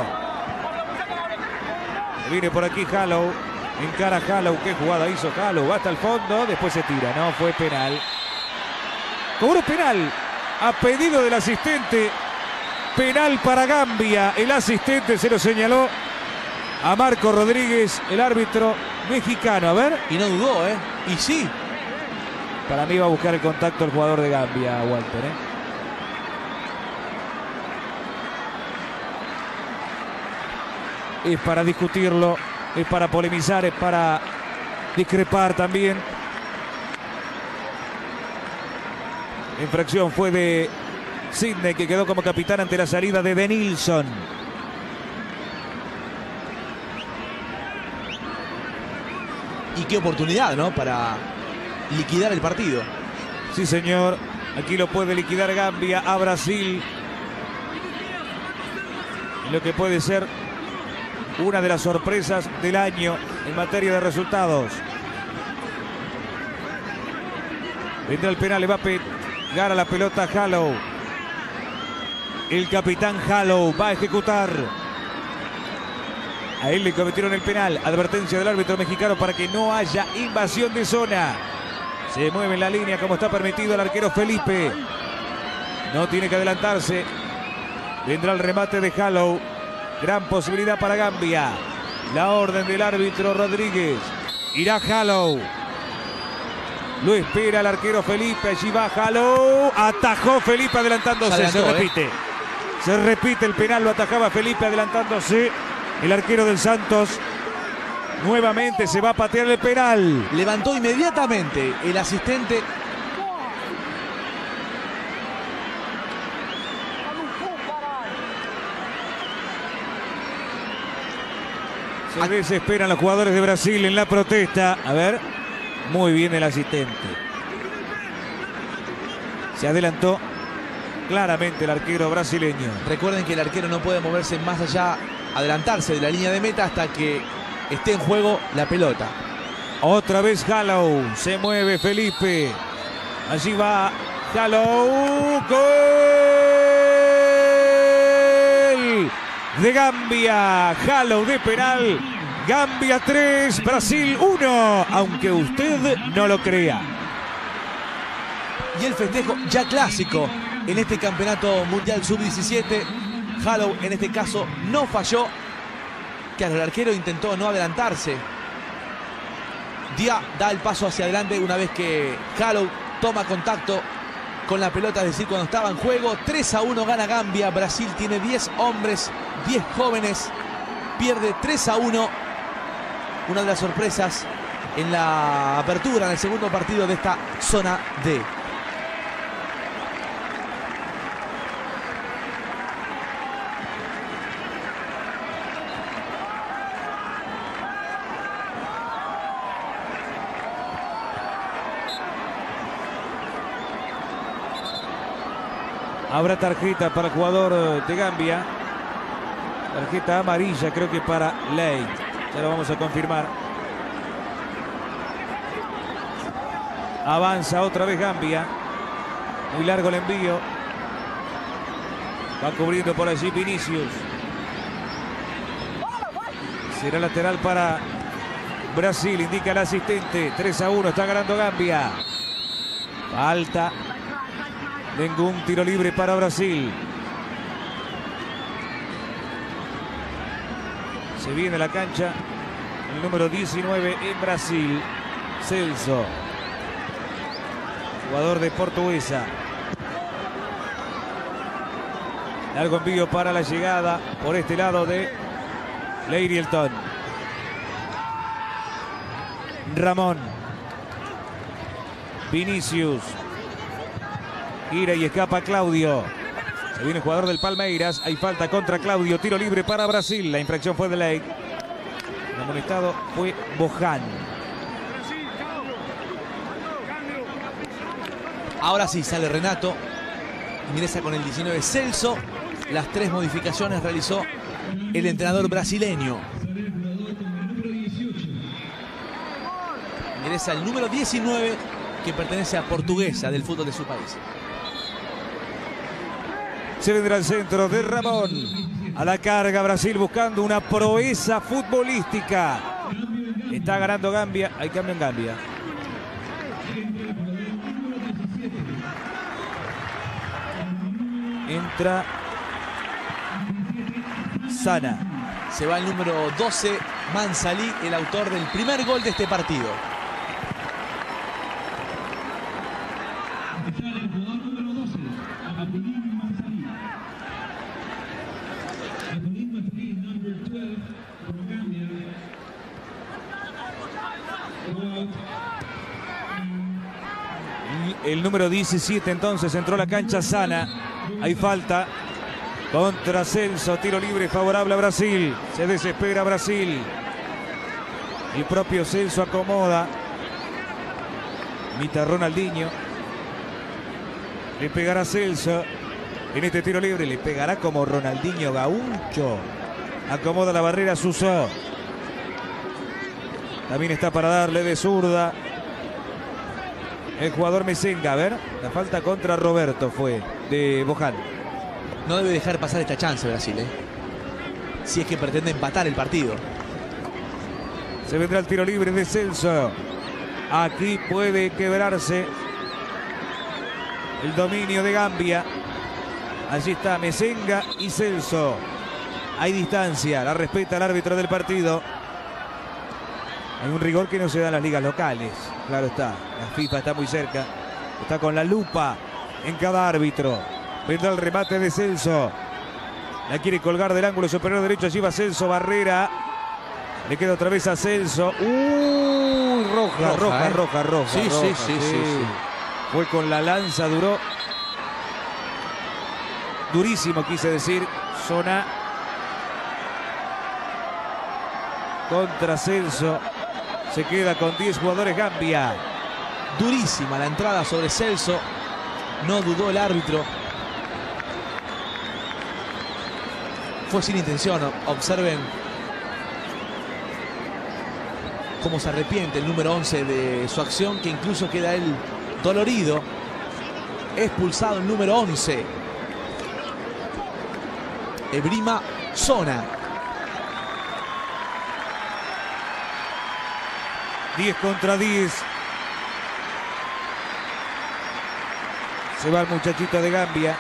Viene por aquí Hallow, encara Hallow, qué jugada hizo Hallow, va hasta el fondo, después se tira, no, fue penal. Cobró penal, a pedido del asistente, penal para Gambia, el asistente se lo señaló a Marco Rodríguez, el árbitro mexicano, a ver. Y no dudó, ¿eh? Y sí. Para mí va a buscar el contacto el jugador de Gambia, Walter, ¿eh? Es para discutirlo, es para polemizar, es para discrepar también. La infracción fue de Sidney, que quedó como capitán ante la salida de Denilson. Y qué oportunidad, ¿no? Para liquidar el partido. Sí, señor. Aquí lo puede liquidar Gambia a Brasil. Lo que puede ser una de las sorpresas del año en materia de resultados. Vendrá el penal, le va a pegar a la pelota Hallow. El capitán Hallow va a ejecutar. A él le cometieron el penal. Advertencia del árbitro mexicano para que no haya invasión de zona. Se mueve en la línea como está permitido el arquero Felipe. No tiene que adelantarse. Vendrá el remate de Hallow. Gran posibilidad para Gambia. La orden del árbitro Rodríguez. Irá Hallow. Lo espera el arquero Felipe. Allí va Hallow. Atajó Felipe adelantándose. Se repite. Se repite el penal. Lo atajaba Felipe adelantándose. El arquero del Santos. Nuevamente se va a patear el penal. Levantó inmediatamente el asistente. Se desesperan los jugadores de Brasil en la protesta. A ver, muy bien el asistente. Se adelantó claramente el arquero brasileño. Recuerden que el arquero no puede moverse más allá, adelantarse de la línea de meta hasta que esté en juego la pelota. Otra vez Hallow. Se mueve Felipe. Allí va Jalou. ¡Gol de Gambia! Jalou de penal. Gambia 3, Brasil 1. Aunque usted no lo crea. Y el festejo ya clásico en este campeonato mundial sub-17. Jalou en este caso no falló. Que el arquero intentó no adelantarse. Dia da el paso hacia adelante una vez que Jalou toma contacto con la pelota, es decir, cuando estaba en juego. 3-1 gana Gambia. Brasil tiene 10 hombres, 10 jóvenes. Pierde 3-1. Una de las sorpresas en la apertura, en el segundo partido de esta zona D. Habrá tarjeta para el jugador de Gambia. Tarjeta amarilla, creo que para Ley. Ya lo vamos a confirmar. Avanza otra vez Gambia. Muy largo el envío. Va cubriendo por allí Vinicius. Será lateral para Brasil, indica el asistente. 3-1, está ganando Gambia. Falta. Ningún tiro libre para Brasil. Se viene a la cancha el número 19 en Brasil, Celso, jugador de Portuguesa. Largo envío para la llegada por este lado de Leirielton. Ramón. Vinicius. Gira y escapa Claudio. Se viene el jugador del Palmeiras. Hay falta contra Claudio. Tiro libre para Brasil. La infracción fue de Ley. El amonestado fue Bojan. Ahora sí sale Renato. Ingresa con el 19 Celso. Las 3 modificaciones realizó el entrenador brasileño. Ingresa el número 19 que pertenece a Portuguesa del fútbol de su país. Se vendrá el centro de Ramón. A la carga Brasil buscando una proeza futbolística. Está ganando Gambia. Hay cambio en Gambia. Entra Sana. Se va el número 12, Mansalí, el autor del primer gol de este partido. El número 17 entonces entró a la cancha Sana. Hay falta contra Celso. Tiro libre favorable a Brasil. Se desespera Brasil. El propio Celso acomoda. Imita a Ronaldinho. Le pegará Celso en este tiro libre. Le pegará como Ronaldinho Gaucho. Acomoda la barrera Suso. También está para darle de zurda el jugador Mesenga. A ver, la falta contra Roberto fue de Bojan. No debe dejar pasar esta chance Brasil, si es que pretende empatar el partido. Se vendrá el tiro libre de Celso. Aquí puede quebrarse el dominio de Gambia. Allí está Mesenga y Celso. Hay distancia, la respeta el árbitro del partido. Hay un rigor que no se da en las ligas locales. Claro está, la FIFA está muy cerca. Está con la lupa en cada árbitro. Vendrá el remate de Celso. La quiere colgar del ángulo superior derecho. Allí va Celso, barrera. Le queda otra vez a Celso. Roja. Sí. Fue con la lanza, duró. Durísimo, quise decir. Zona contra Celso. Se queda con 10 jugadores Gambia. Durísima la entrada sobre Celso. No dudó el árbitro. Fue sin intención. Observen cómo se arrepiente el número 11 de su acción, que incluso queda él dolorido. expulsado el número 11. Ebrima Zona. 10 contra 10. Se va el muchachito de Gambia.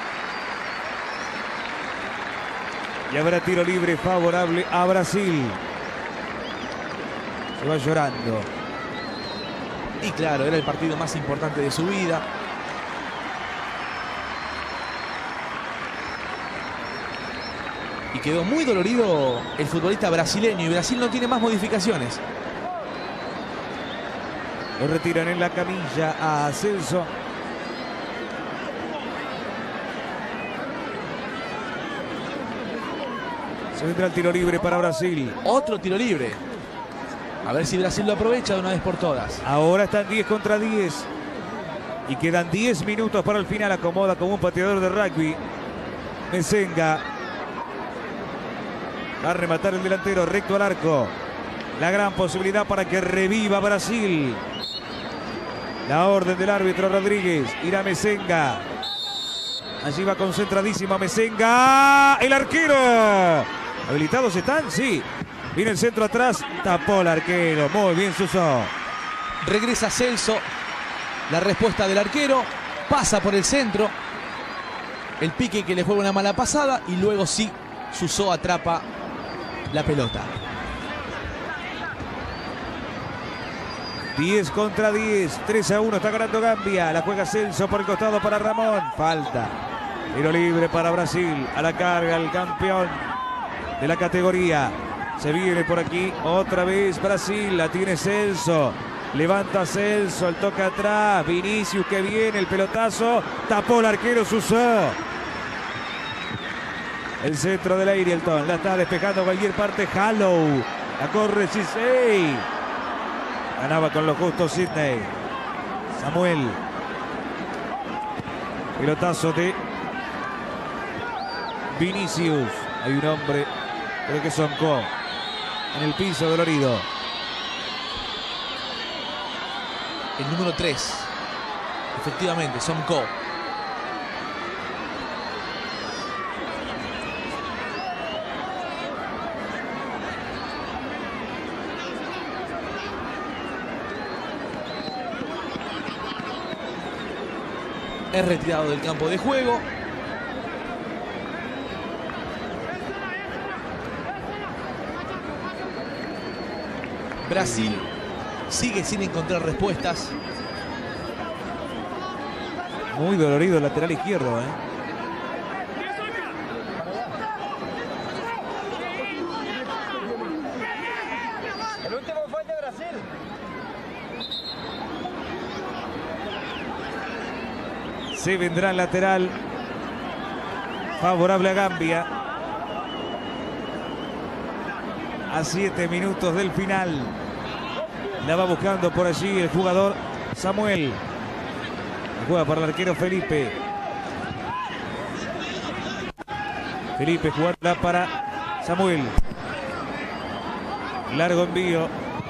Y habrá tiro libre favorable a Brasil. Se va llorando. Y claro, era el partido más importante de su vida. Y quedó muy dolorido el futbolista brasileño. Y Brasil no tiene más modificaciones. Lo retiran en la camilla a Celso. Se vendrá el tiro libre para Brasil. Otro tiro libre. A ver si Brasil lo aprovecha de una vez por todas. Ahora están 10 contra 10. Y quedan 10 minutos para el final. Acomoda como un pateador de rugby. Mesenga. Va a rematar el delantero recto al arco. La gran posibilidad para que reviva Brasil. La orden del árbitro Rodríguez. Irá Mesenga. Allí va concentradísima Mesenga. El arquero. ¿Habilitados están? Sí. Viene el centro atrás. Tapó el arquero. Muy bien Suso. Regresa Celso. La respuesta del arquero. Pasa por el centro. El pique que le juega una mala pasada. Y luego sí, Suso atrapa la pelota. 10 contra 10. 3-1 está ganando Gambia. La juega Celso por el costado para Ramón. Falta. Tiro libre para Brasil. A la carga el campeón de la categoría. Se viene por aquí otra vez Brasil. La tiene Celso. Levanta Celso. El toque atrás. Vinicius que viene. El pelotazo. Tapó el arquero Suso. El centro del Ayrton. La está despejando cualquier parte. Hallow. La corre Cisey. Ganaba con lo justo Sidney. Samuel. Pelotazo de Vinicius. Hay un hombre, creo que Sonko, en el piso dolorido. El número 3. Efectivamente, Sonko. Es retirado del campo de juego. Brasil sigue sin encontrar respuestas. Muy dolorido el lateral izquierdo, ¿eh? El último fue el de Brasil. Se vendrá el lateral favorable a Gambia. A 7 minutos del final. La va buscando por allí el jugador Samuel. Juega para el arquero Felipe. Felipe jugará para Samuel. Largo envío.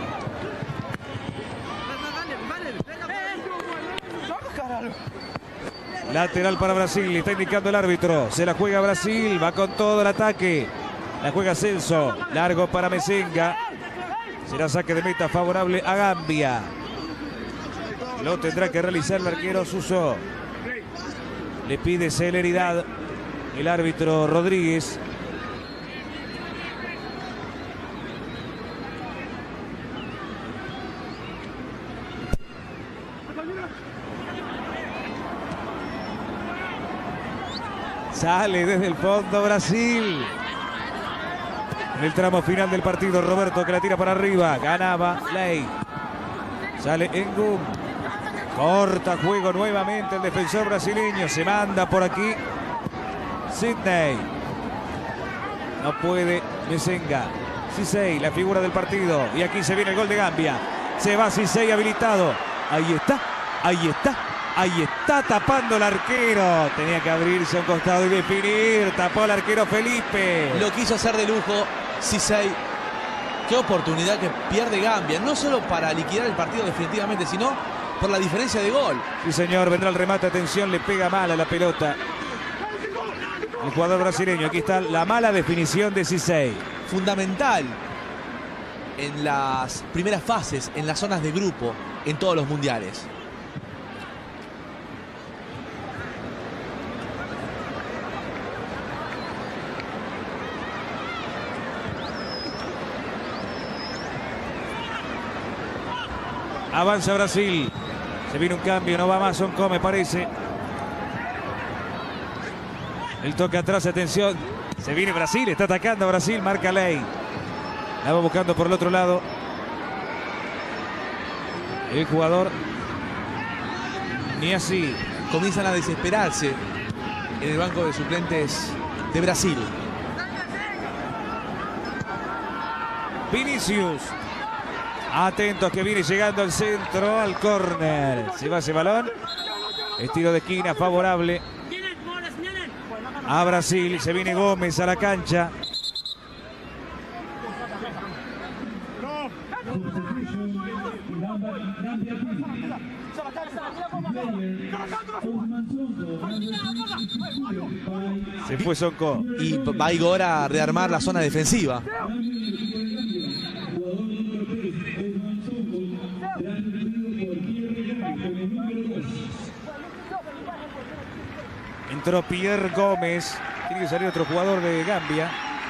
Lateral para Brasil. Está indicando el árbitro. Se la juega Brasil. Va con todo el ataque. La juega Celso. Largo para Mesenga. Será saque de meta favorable a Gambia. Lo tendrá que realizar el arquero Suso. Le pide celeridad el árbitro Rodríguez. Sale desde el fondo Brasil. En el tramo final del partido, Roberto que la tira para arriba. Ganaba Ley. Sale Engum. Corta juego nuevamente el defensor brasileño. Se manda por aquí Sidney. No puede Mesenga. Cisey, la figura del partido. Y aquí se viene el gol de Gambia. Se va Cisey habilitado. Ahí está. Ahí está. Ahí está tapando el arquero. Tenía que abrirse a un costado y definir. Tapó el arquero Felipe. Lo quiso hacer de lujo Cisey. Qué oportunidad que pierde Gambia. No solo para liquidar el partido definitivamente, sino por la diferencia de gol. Sí, señor, vendrá el remate, atención, le pega mal a la pelota el jugador brasileño. Aquí está la mala definición de Cissé. Fundamental en las primeras fases, en las zonas de grupo, en todos los mundiales. Avanza Brasil. Se viene un cambio, no va más Sonko, me parece. El toque atrás, atención. Se viene Brasil, está atacando Brasil, marca Ley. La va buscando por el otro lado. El jugador ni así. Comienzan a desesperarse en el banco de suplentes de Brasil. Vinicius. Atentos que viene llegando al centro, al córner. Se va ese balón. Estilo de esquina favorable a Brasil. Se viene Gómez a la cancha. Se fue Sonko. Y va Igor a rearmar la zona defensiva. Entró Pierre Gómez. Tiene que salir otro jugador de Gambia.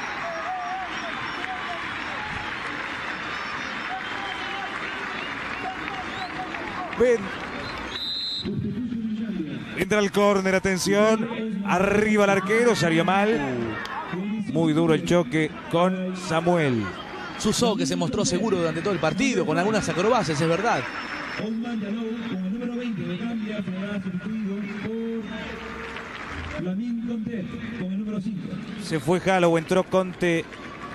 Entra el córner, atención. Arriba el arquero, salió mal. Muy duro el choque con Samuel. Suso, que se mostró seguro durante todo el partido, con algunas acrobacias, es verdad. Se fue Halo, entró Conte.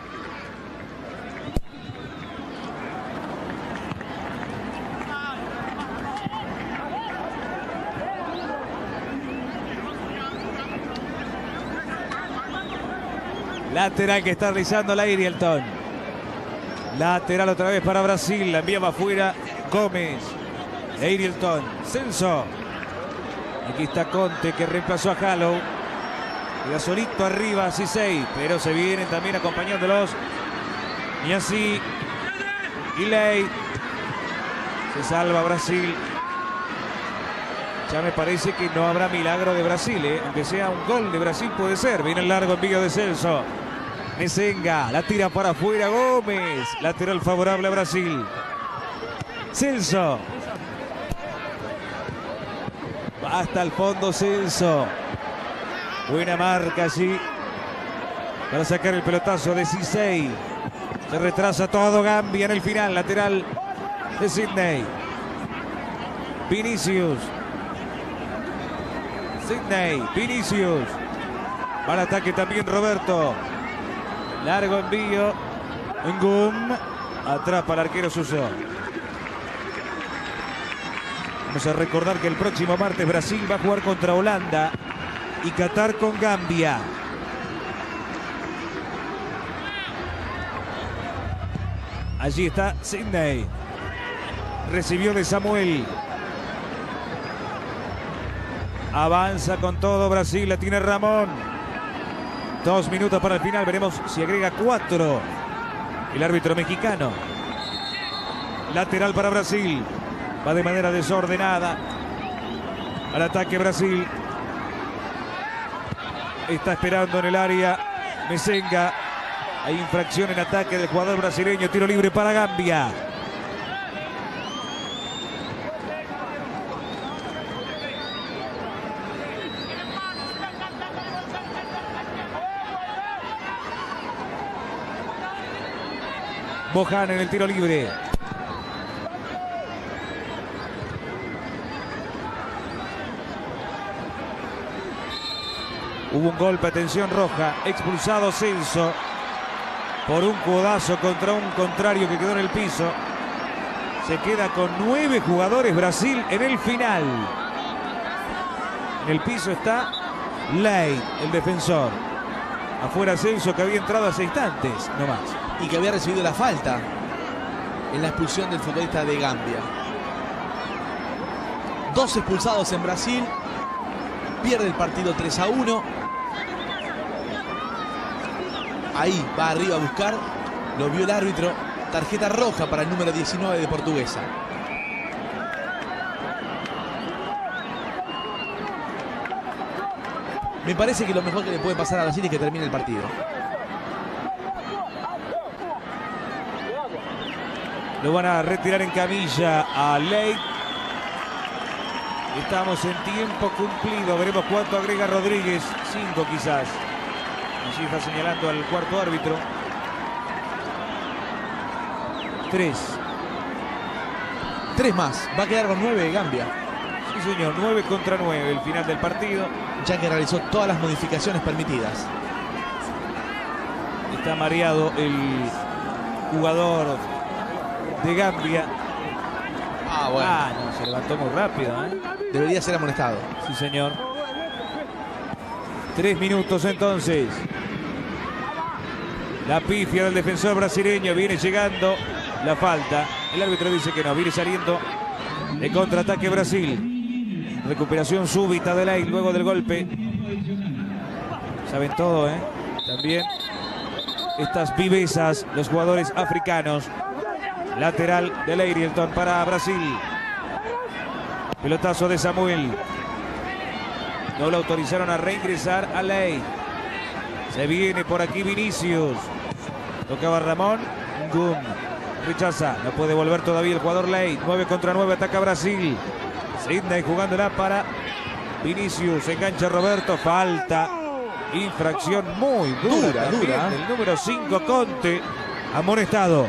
Lateral que está realizando la Ayrton. Lateral otra vez para Brasil. La enviaba afuera Gómez. Ayrton. Celso. Aquí está Conte que reemplazó a Halo. Queda solito arriba Cissé. Pero se vienen también acompañándolos. Y así. Y Ley. Se salva Brasil. Ya me parece que no habrá milagro de Brasil, aunque sea un gol de Brasil puede ser. Viene el largo envío de Celso. Mesenga, la tira para afuera Gómez. Lateral favorable a Brasil. Celso. Va hasta el fondo Celso. Buena marca allí para sacar el pelotazo de Cissé. Se retrasa todo Gambia en el final. Lateral de Sidney. Vinicius. Sidney, Vinicius. Para ataque también Roberto. Largo envío. Ngum. Atrapa al arquero Suso. Vamos a recordar que el próximo martes Brasil va a jugar contra Holanda y Qatar con Gambia. Allí está Sidney. Recibió de Samuel. Avanza con todo Brasil, la tiene Ramón. 2 minutos para el final, veremos si agrega 4 el árbitro mexicano. Lateral para Brasil. Va de manera desordenada al ataque Brasil. Está esperando en el área Mesenga. Hay infracción en ataque del jugador brasileño. Tiro libre para Gambia. Bojan en el tiro libre. Hubo un golpe, atención roja. Expulsado Celso por un codazo contra un contrario que quedó en el piso. Se queda con 9 jugadores Brasil en el final. En el piso está Ley, el defensor. Afuera Celso, que había entrado hace instantes nomás. Y que había recibido la falta en la expulsión del futbolista de Gambia. 2 expulsados en Brasil. Pierde el partido 3-1. Ahí va arriba a buscar. Lo vio el árbitro. Tarjeta roja para el número 19 de Portuguesa. Me parece que lo mejor que le puede pasar a Brasil es que termine el partido. Lo van a retirar en camilla a Ley. Estamos en tiempo cumplido. Veremos cuánto agrega Rodríguez. 5 quizás. Allí está señalando al cuarto árbitro. 3. 3 más. Va a quedar con 9 Gambia. Sí, señor. 9 contra 9 el final del partido. Ya que realizó todas las modificaciones permitidas. Está mareado el jugador de Gambia. Bueno. No, se levantó muy rápido, ¿eh? Debería ser amonestado. Sí, señor. 3 minutos entonces. La pifia del defensor brasileño. Viene llegando la falta. El árbitro dice que no. Viene saliendo de contraataque Brasil. Recuperación súbita de Ley luego del golpe. Saben todo, ¿eh? También estas vivezas, los jugadores africanos. Lateral de Leirielton para Brasil. Pelotazo de Samuel. No lo autorizaron a reingresar a Ley. Se viene por aquí Vinicius. Tocaba Ramón. Gum. Rechaza. No puede volver todavía el jugador Ley. 9 contra 9 ataca Brasil. Sidney jugándola para Vinicius. Engancha Roberto. Falta. Infracción muy dura. El número 5 Conte. Amonestado.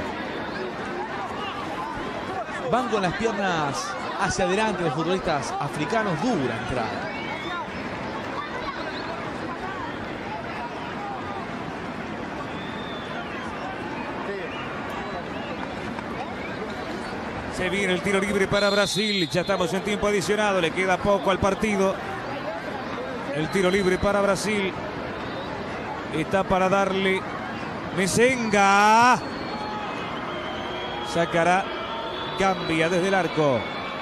Van con las piernas hacia adelante los futbolistas africanos. Dura entrada. Se viene el tiro libre para Brasil. Ya estamos en tiempo adicionado. Le queda poco al partido. El tiro libre para Brasil. Está para darle Mesenga. Sacará Gambia desde el arco.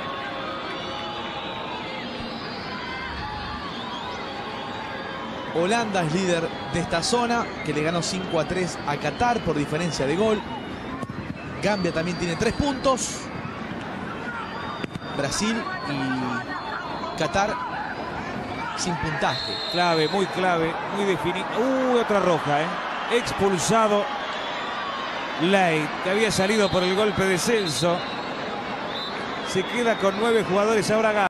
Holanda es líder de esta zona, que le ganó 5-3 a Qatar por diferencia de gol. Gambia también tiene 3 puntos. Brasil y Qatar sin puntaje. Clave, muy definido. Otra roja, expulsado Ley, que había salido por el golpe de Celso. Se queda con 9 jugadores ahora.